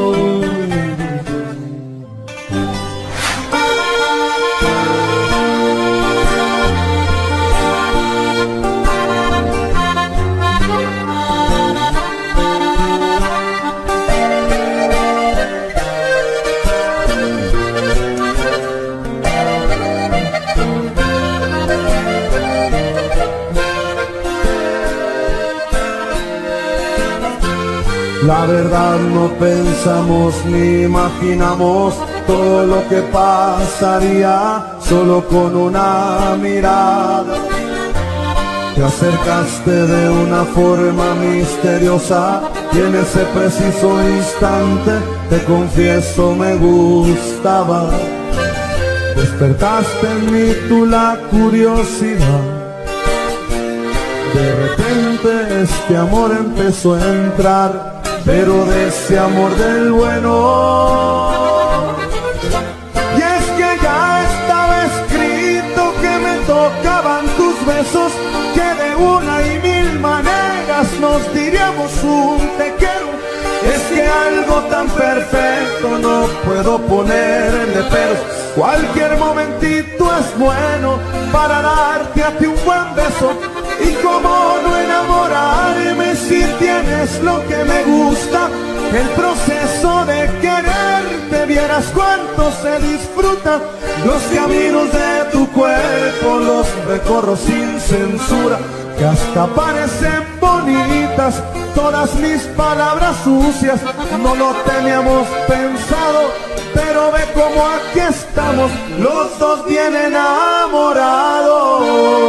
La verdad no pensamos ni imaginamos todo lo que pasaría solo con una mirada. Te acercaste de una forma misteriosa y en ese preciso instante, te confieso, me gustaba. Despertaste en mí tú la curiosidad. De repente este amor empezó a entrar, pero de ese amor del bueno. Y es que ya estaba escrito que me tocaban tus besos, que de una y mil maneras nos diríamos un te quiero. Es que algo tan perfecto no puedo ponerle peros. Cualquier momentito es bueno para darte a ti un buen beso. Y cómo no enamorarme si tienes lo que me gusta. El proceso de quererte, vieras cuánto se disfruta. Los caminos de tu cuerpo los recorro sin censura, que hasta parecen bonitas todas mis palabras sucias. No lo teníamos pensado, pero ve cómo aquí estamos, los dos bien enamorados.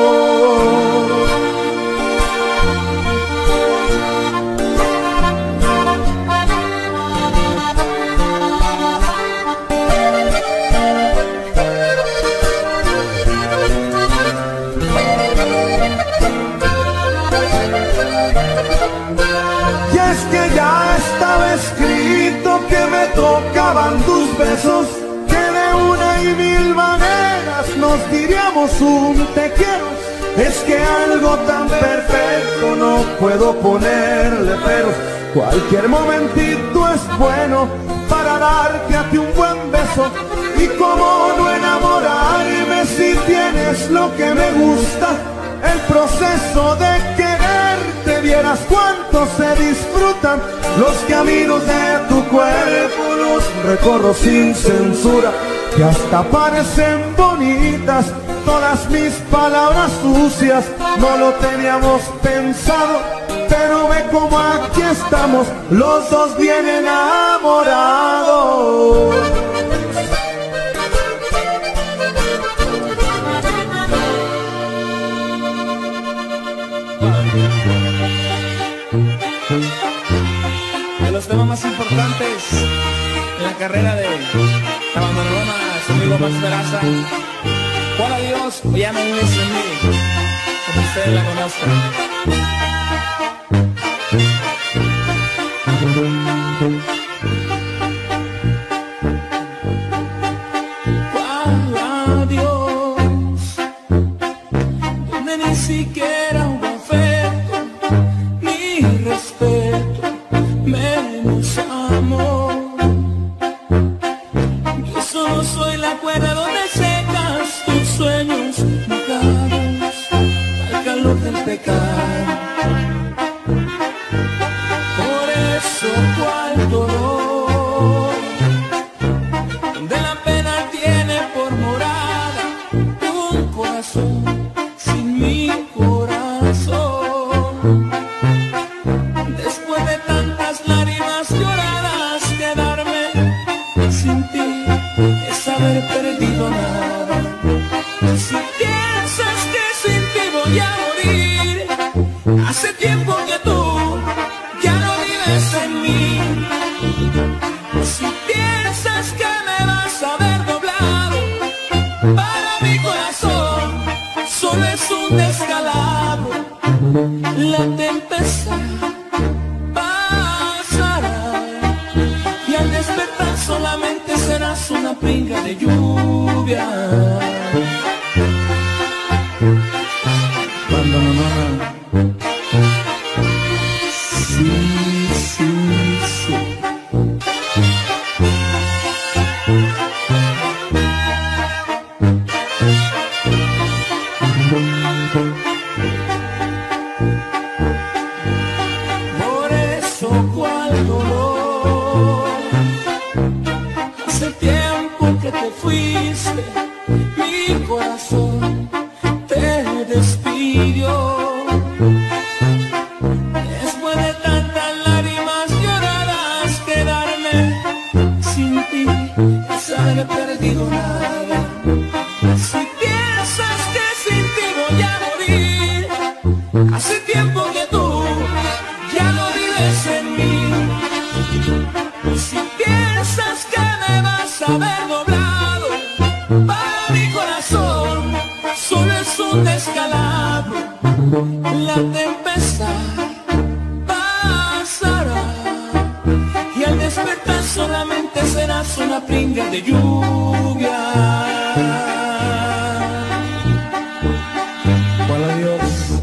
Y es que ya estaba escrito que me tocaban tus besos, que de una y mil maneras nos diríamos un te quiero. Es que algo tan perfecto no puedo ponerle peros. Cualquier momentito es bueno para darte a ti un buen beso. Y cómo no enamorarme si tienes lo que me gusta. El proceso de quererte, vieras cuánto se disfrutan. Los caminos de tu cuerpo los recorro sin censura, que hasta parecen bonitas todas mis palabras sucias. No lo teníamos pensado, pero ve cómo aquí estamos, los dos bien enamorados. De los temas más importantes en la carrera de la bandolona, su amigo Max Peraza. ¿Cuál adiós? O ya no vives en mí, como ustedes la conozcan. ¿Cuál adiós? Donde ni siquiera hubo afecto ni respeto, menos amor. Yo solo soy la cuerda donde secas tus sueños mojados al calor del pecado. Por eso cuál dolor, donde la pena tiene por morada un corazón sin mi corazón. Después de tantas lágrimas lloradas, quedarme sin ti es haber perdido nada. Si piensas que sin ti voy a morir, hace tiempo que tú ya no vives en mí. Si piensas que me vas a ver doblado, para mi corazón solo es un descalabro. La tempestad pasará y al despertar solamente serás una pinga de lluvia. Bandolona. Sí, sí, sí. Por eso cuál dolor, hace tiempo que te fuiste, mi corazón te despidió. Después de tantas lágrimas lloradas, quedarme sin ti es haber perdido nada. Si piensas que sin ti voy a morir, Si piensas que me vas a ver doblado, para mi corazón solo es un descalabro. La tempestad pasará y al despertar solamente serás una pringa de lluvia. Bueno, adiós.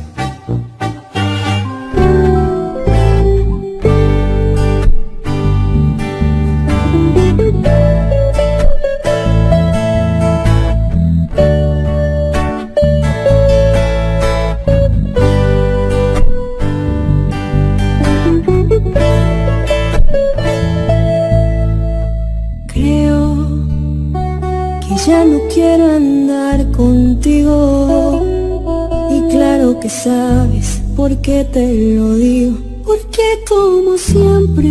Ya no quiero andar contigo, y claro que sabes por qué te lo digo. Porque como siempre,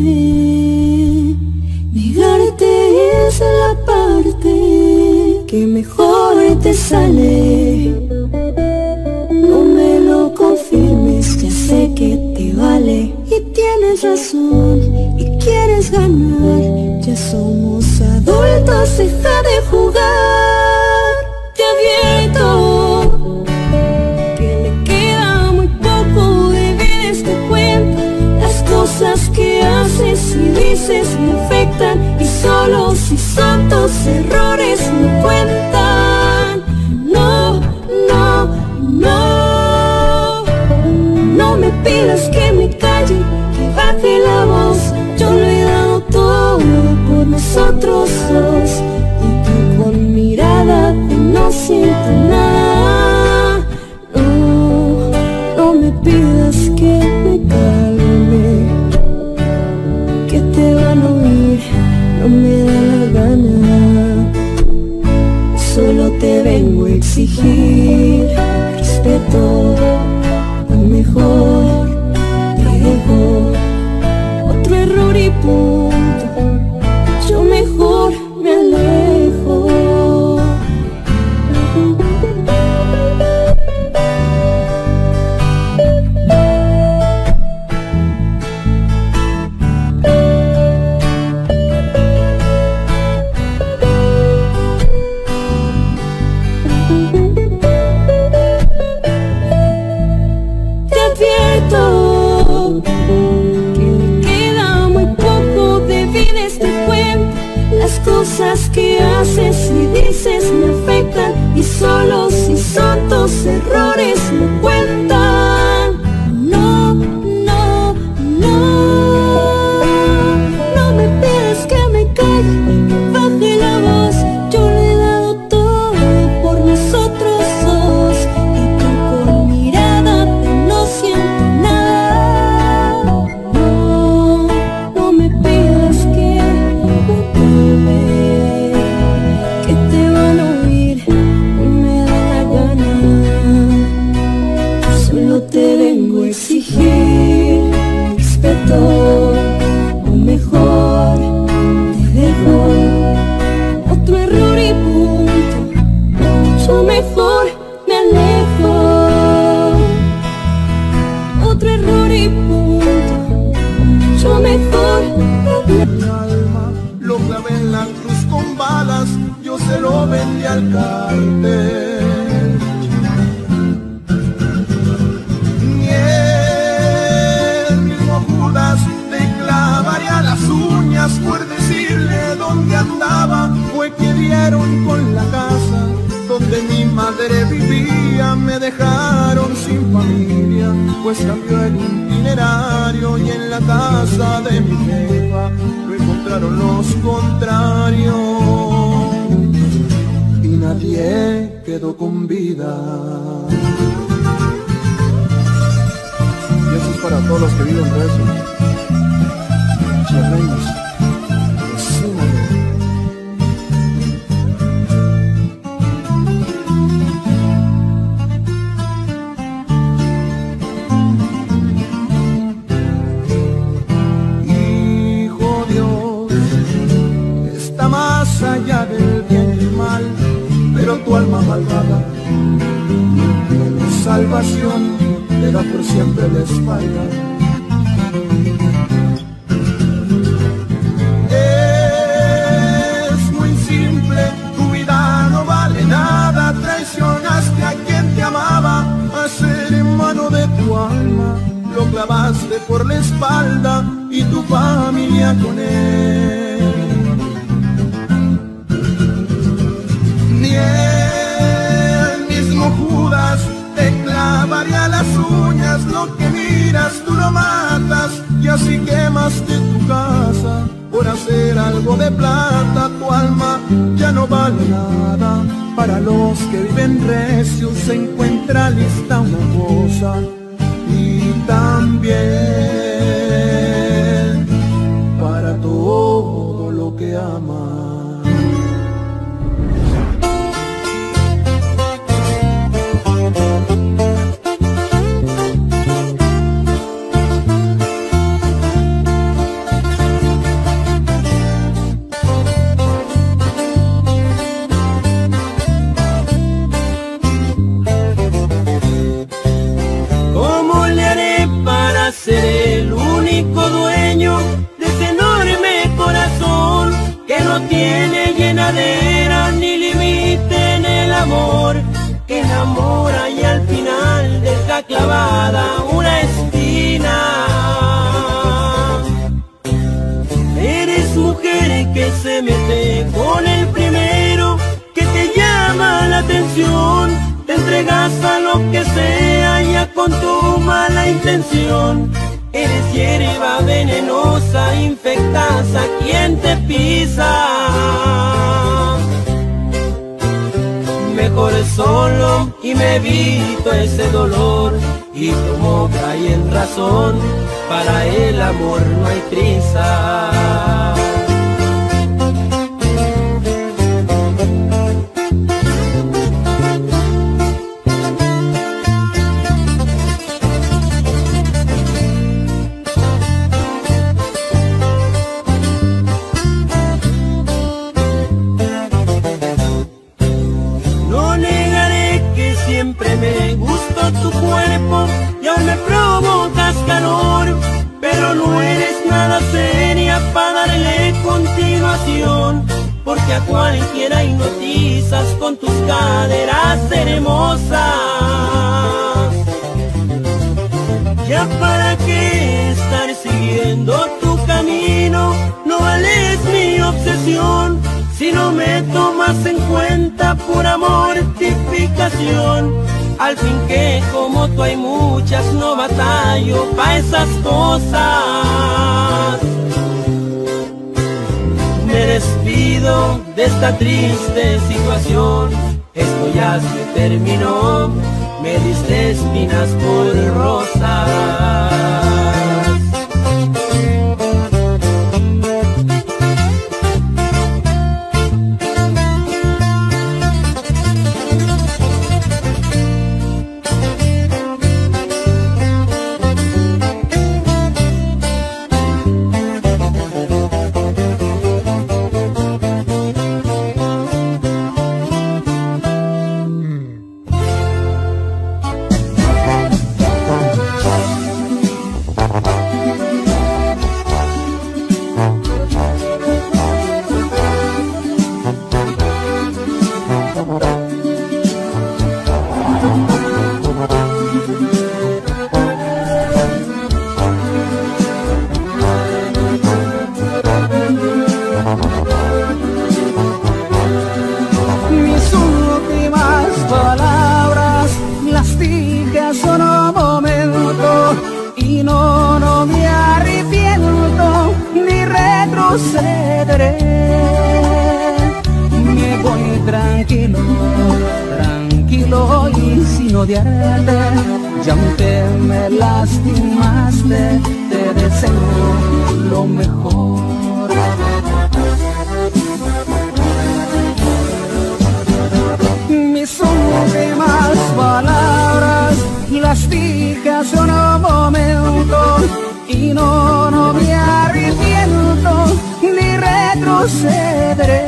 negarte es la parte que mejor te sale. No me lo confirmes, ya sé que te vale. Y tienes razón, y quieres ganar. Ya somos adultos, deja de jugar. Te advierto que me queda muy poco de vida este cuento. Las cosas que haces y dices me afectan, y solo si son tus errores me cuentan. No, no, no, no me pidas que me calle, que baje la voz. Yo lo he dado todo por nosotros dos, y tú con mirada no siento nada. No, no me pidas que me calme, que te van a oír, no me da la gana. Solo te vengo a exigir respeto, o mejor te dejo. Otro error y punto, yo mejor me alejo. Te advierto las cosas que haces y dices me afectan, y solo si son tus errores me cuentan. No, no, no, no me pides que me calle, que baje la voz. Yo le he dado todo por nosotros dos, y tú con mirada no siento nada. No, no me pidas que que te van a oír, no me da la gana. Solo te vengo a exigir respeto, o mejor te dejo. Otro error y punto, yo mejor me alejo. Otro error y punto, yo mejor me alejo. Lo clavé en la cruz con balas, yo se lo vendí al cartel. Ni el mismo Judas te clavaría las uñas por decirle dónde andaba. Fue que dieron con la casa donde mi madre vivía. Me dejaron sin familia, pues cambió el itinerario, y en la casa de mi jefa lo encontraron los contrarios, y nadie quedó con vida. Y eso es para todos los que viven presos. Chirreños, Hijo Dios, está más allá del bien y el mal, pero tu alma malvada no tiene salvación, te da por siempre la espalda. dejaste por la espalda y tu familia con él. Ni el mismo Judas te clavaría las uñas, lo que miras tú lo matas, y así quemaste tu casa por hacer algo de plata. Tu alma ya no vale nada. Para los que viven recios se encuentra lista una cosa, y también para todo lo que amas. Ser el único dueño de ese enorme corazón que no tiene llenadera ni límite en el amor, que enamora y al final deja clavada una espina. Eres mujer que se mete con el primero que te llama la atención, te entregas a lo que sea ya con tu mala intención. Eres hierba venenosa, infectas a quien te pisa. Mejor solo y me evito ese dolor, y como cae en razón, para el amor no hay prisa. Siempre me gustó tu cuerpo y aún me provocas calor, pero no eres nada seria para darle continuación, porque a cualquiera hipnotizas con tus caderas hermosas. Ya para qué estar siguiendo tu camino, no vales mi obsesión. Si no me tomas en cuenta pura mortificación, al fin que como tú hay muchas, no batallo pa' esas cosas. Me despido de esta triste situación, esto ya se terminó, me diste espinas por rosas. Me voy tranquilo, tranquilo y sin odiarte, ya aunque me lastimaste, te deseo lo mejor. Mis últimas palabras las dije hace un momento y no, no me arrepiento ni retrocederé.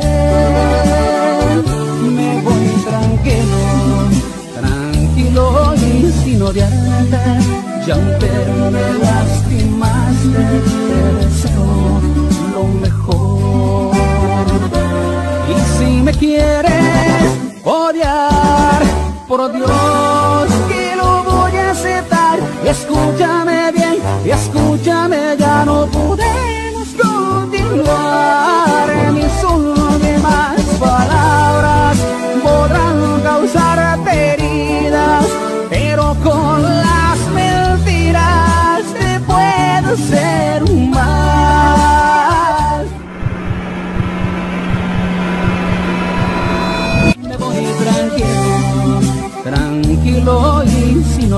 Me voy tranquilo, tranquilo y sin odiarte, ya aunque me lastimaste, te deseo lo mejor. Y si me quieres odiar, por Dios que lo voy a aceptar. Escúchame bien, escúchame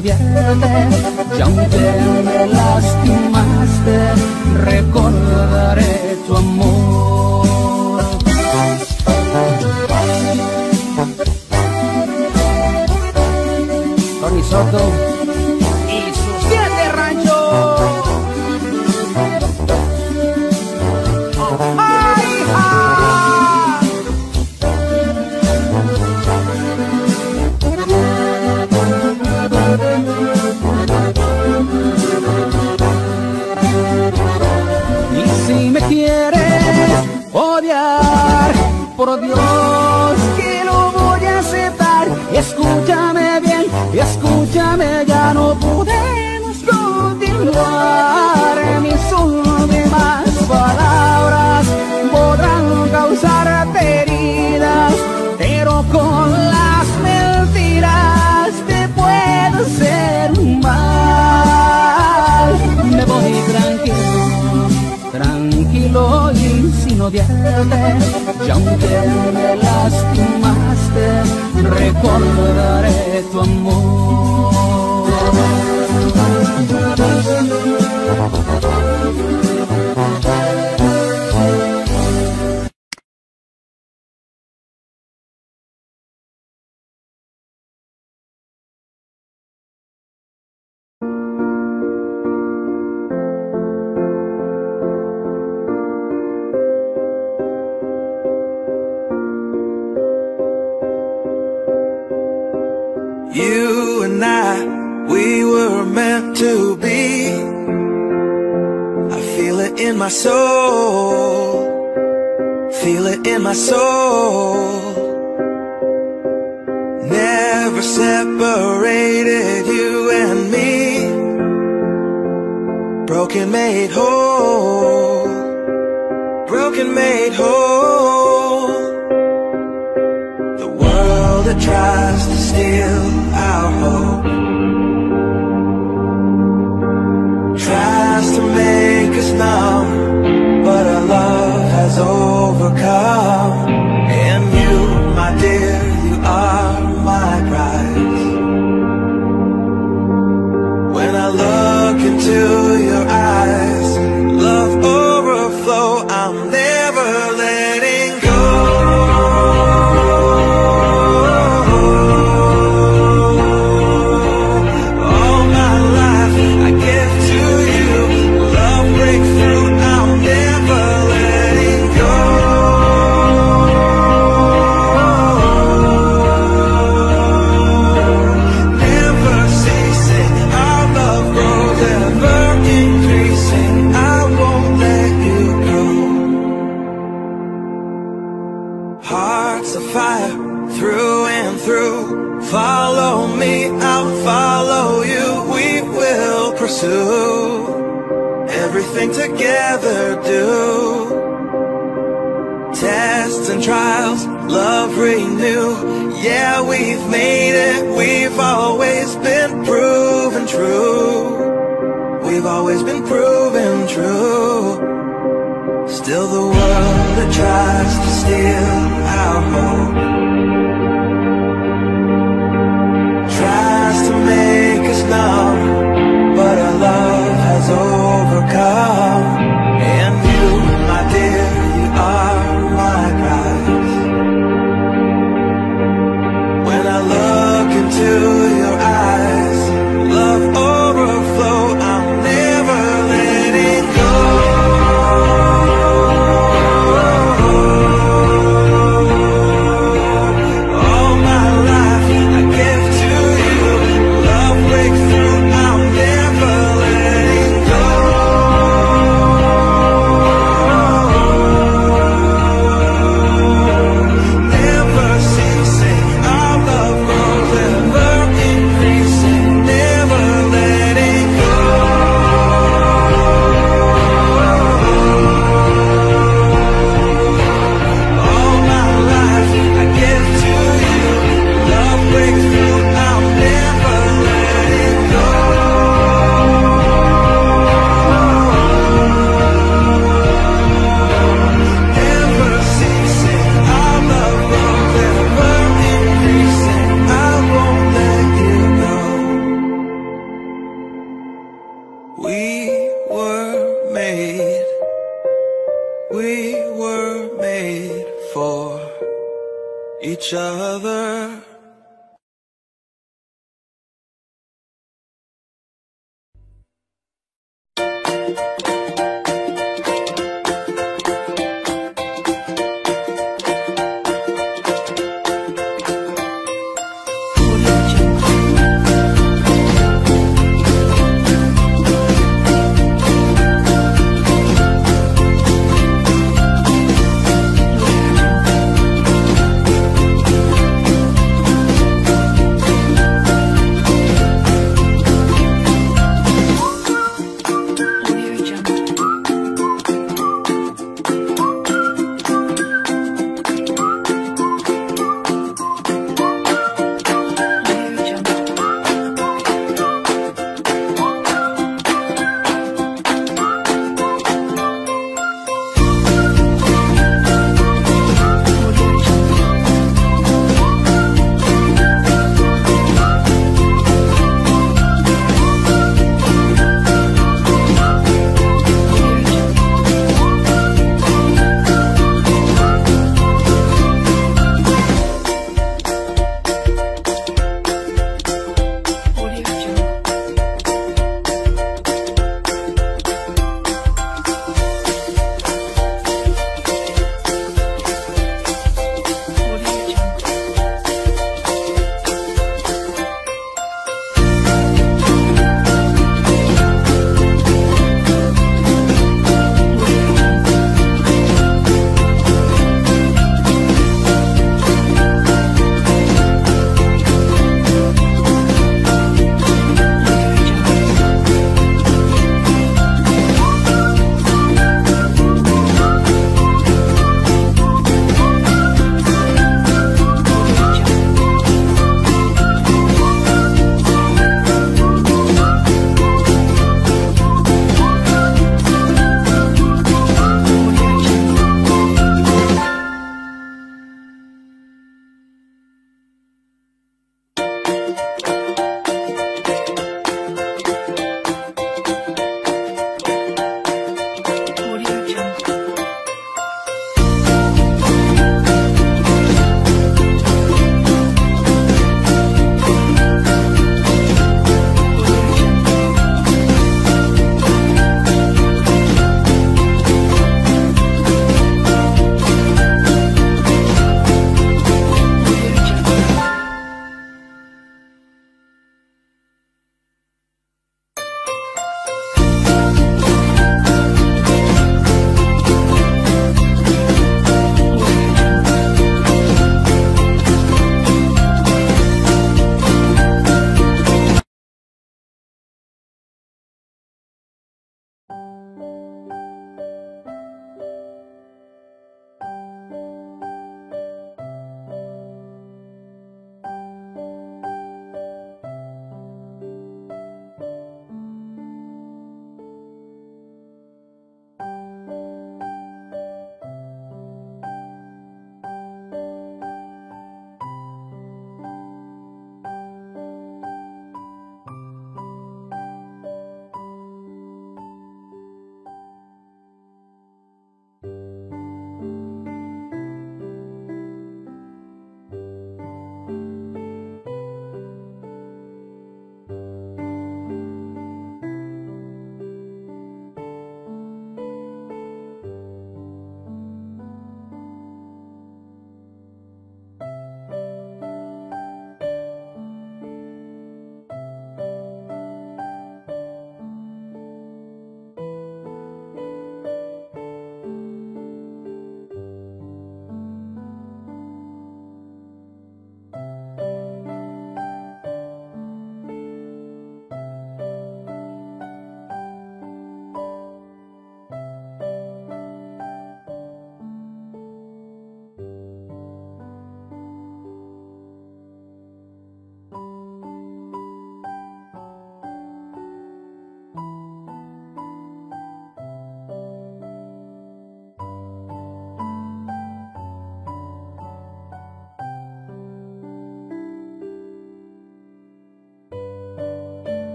odiarte, y aunque me lastimaste, recordaré tu amor. Tony Soto y sus siete ranchos. ¡Ay, ja! Y si me quieres odiar, por Dios que lo voy a aceptar. Escúchame bien, escúchame, ya no podemos continuar. Mis últimas palabras podrán causarte heridas, pero con las mentiras te puedo hacer mal. Me voy tranquilo, tranquilo y sin odiarte, y aunque me lastimaste, recordaré tu amor. You and I, we were meant to be. I feel it in my soul, feel it in my soul. Never separated, you and me. Broken made whole, broken made whole. The world that tries to steal our hope tries to make us numb, but our love has overcome. And you, my dear, you are my prize. When I look into your eyes, love overflow, I'm never letting go. Hearts of fire through and through. Follow me, I'll follow you. We will pursue everything together, do. Tests and trials, love renew. Yeah, we've made it, we've always been proven true. We've always been proven true. Still the world that tries to steal our hope tries to make us numb, but our love has overcome. And you, my dear, you are my prize. When I look into your eyes, love overflow, I'm never letting go. We were made for each other.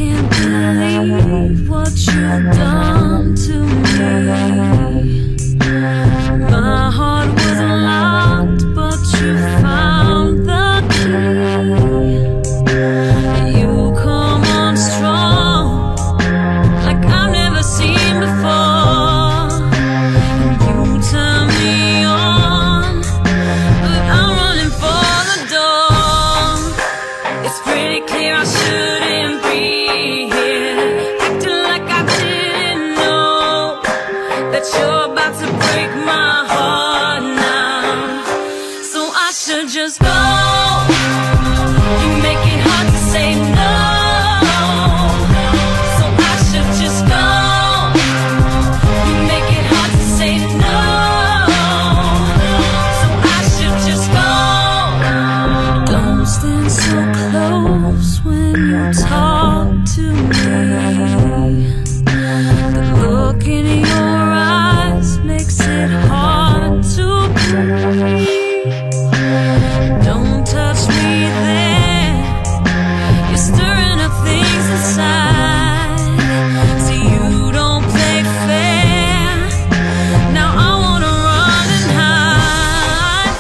can't believe what you've done to me. My heart was locked, but you found the key. You come on strong, like I've never seen before. You turn me on, but I'm running for the door. It's pretty clear I shouldn't be here, acting like I didn't know that you're about to break my heart now. So I should just go. You make it hard to say no. So I should just go. You make it hard to say no. So I should just go. Don't stand so close when you talk to me. The look in your eyes makes it hard to breathe. Don't touch me there, you're stirring up things inside. See, you don't play fair. Now I wanna run and hide.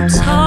times hard.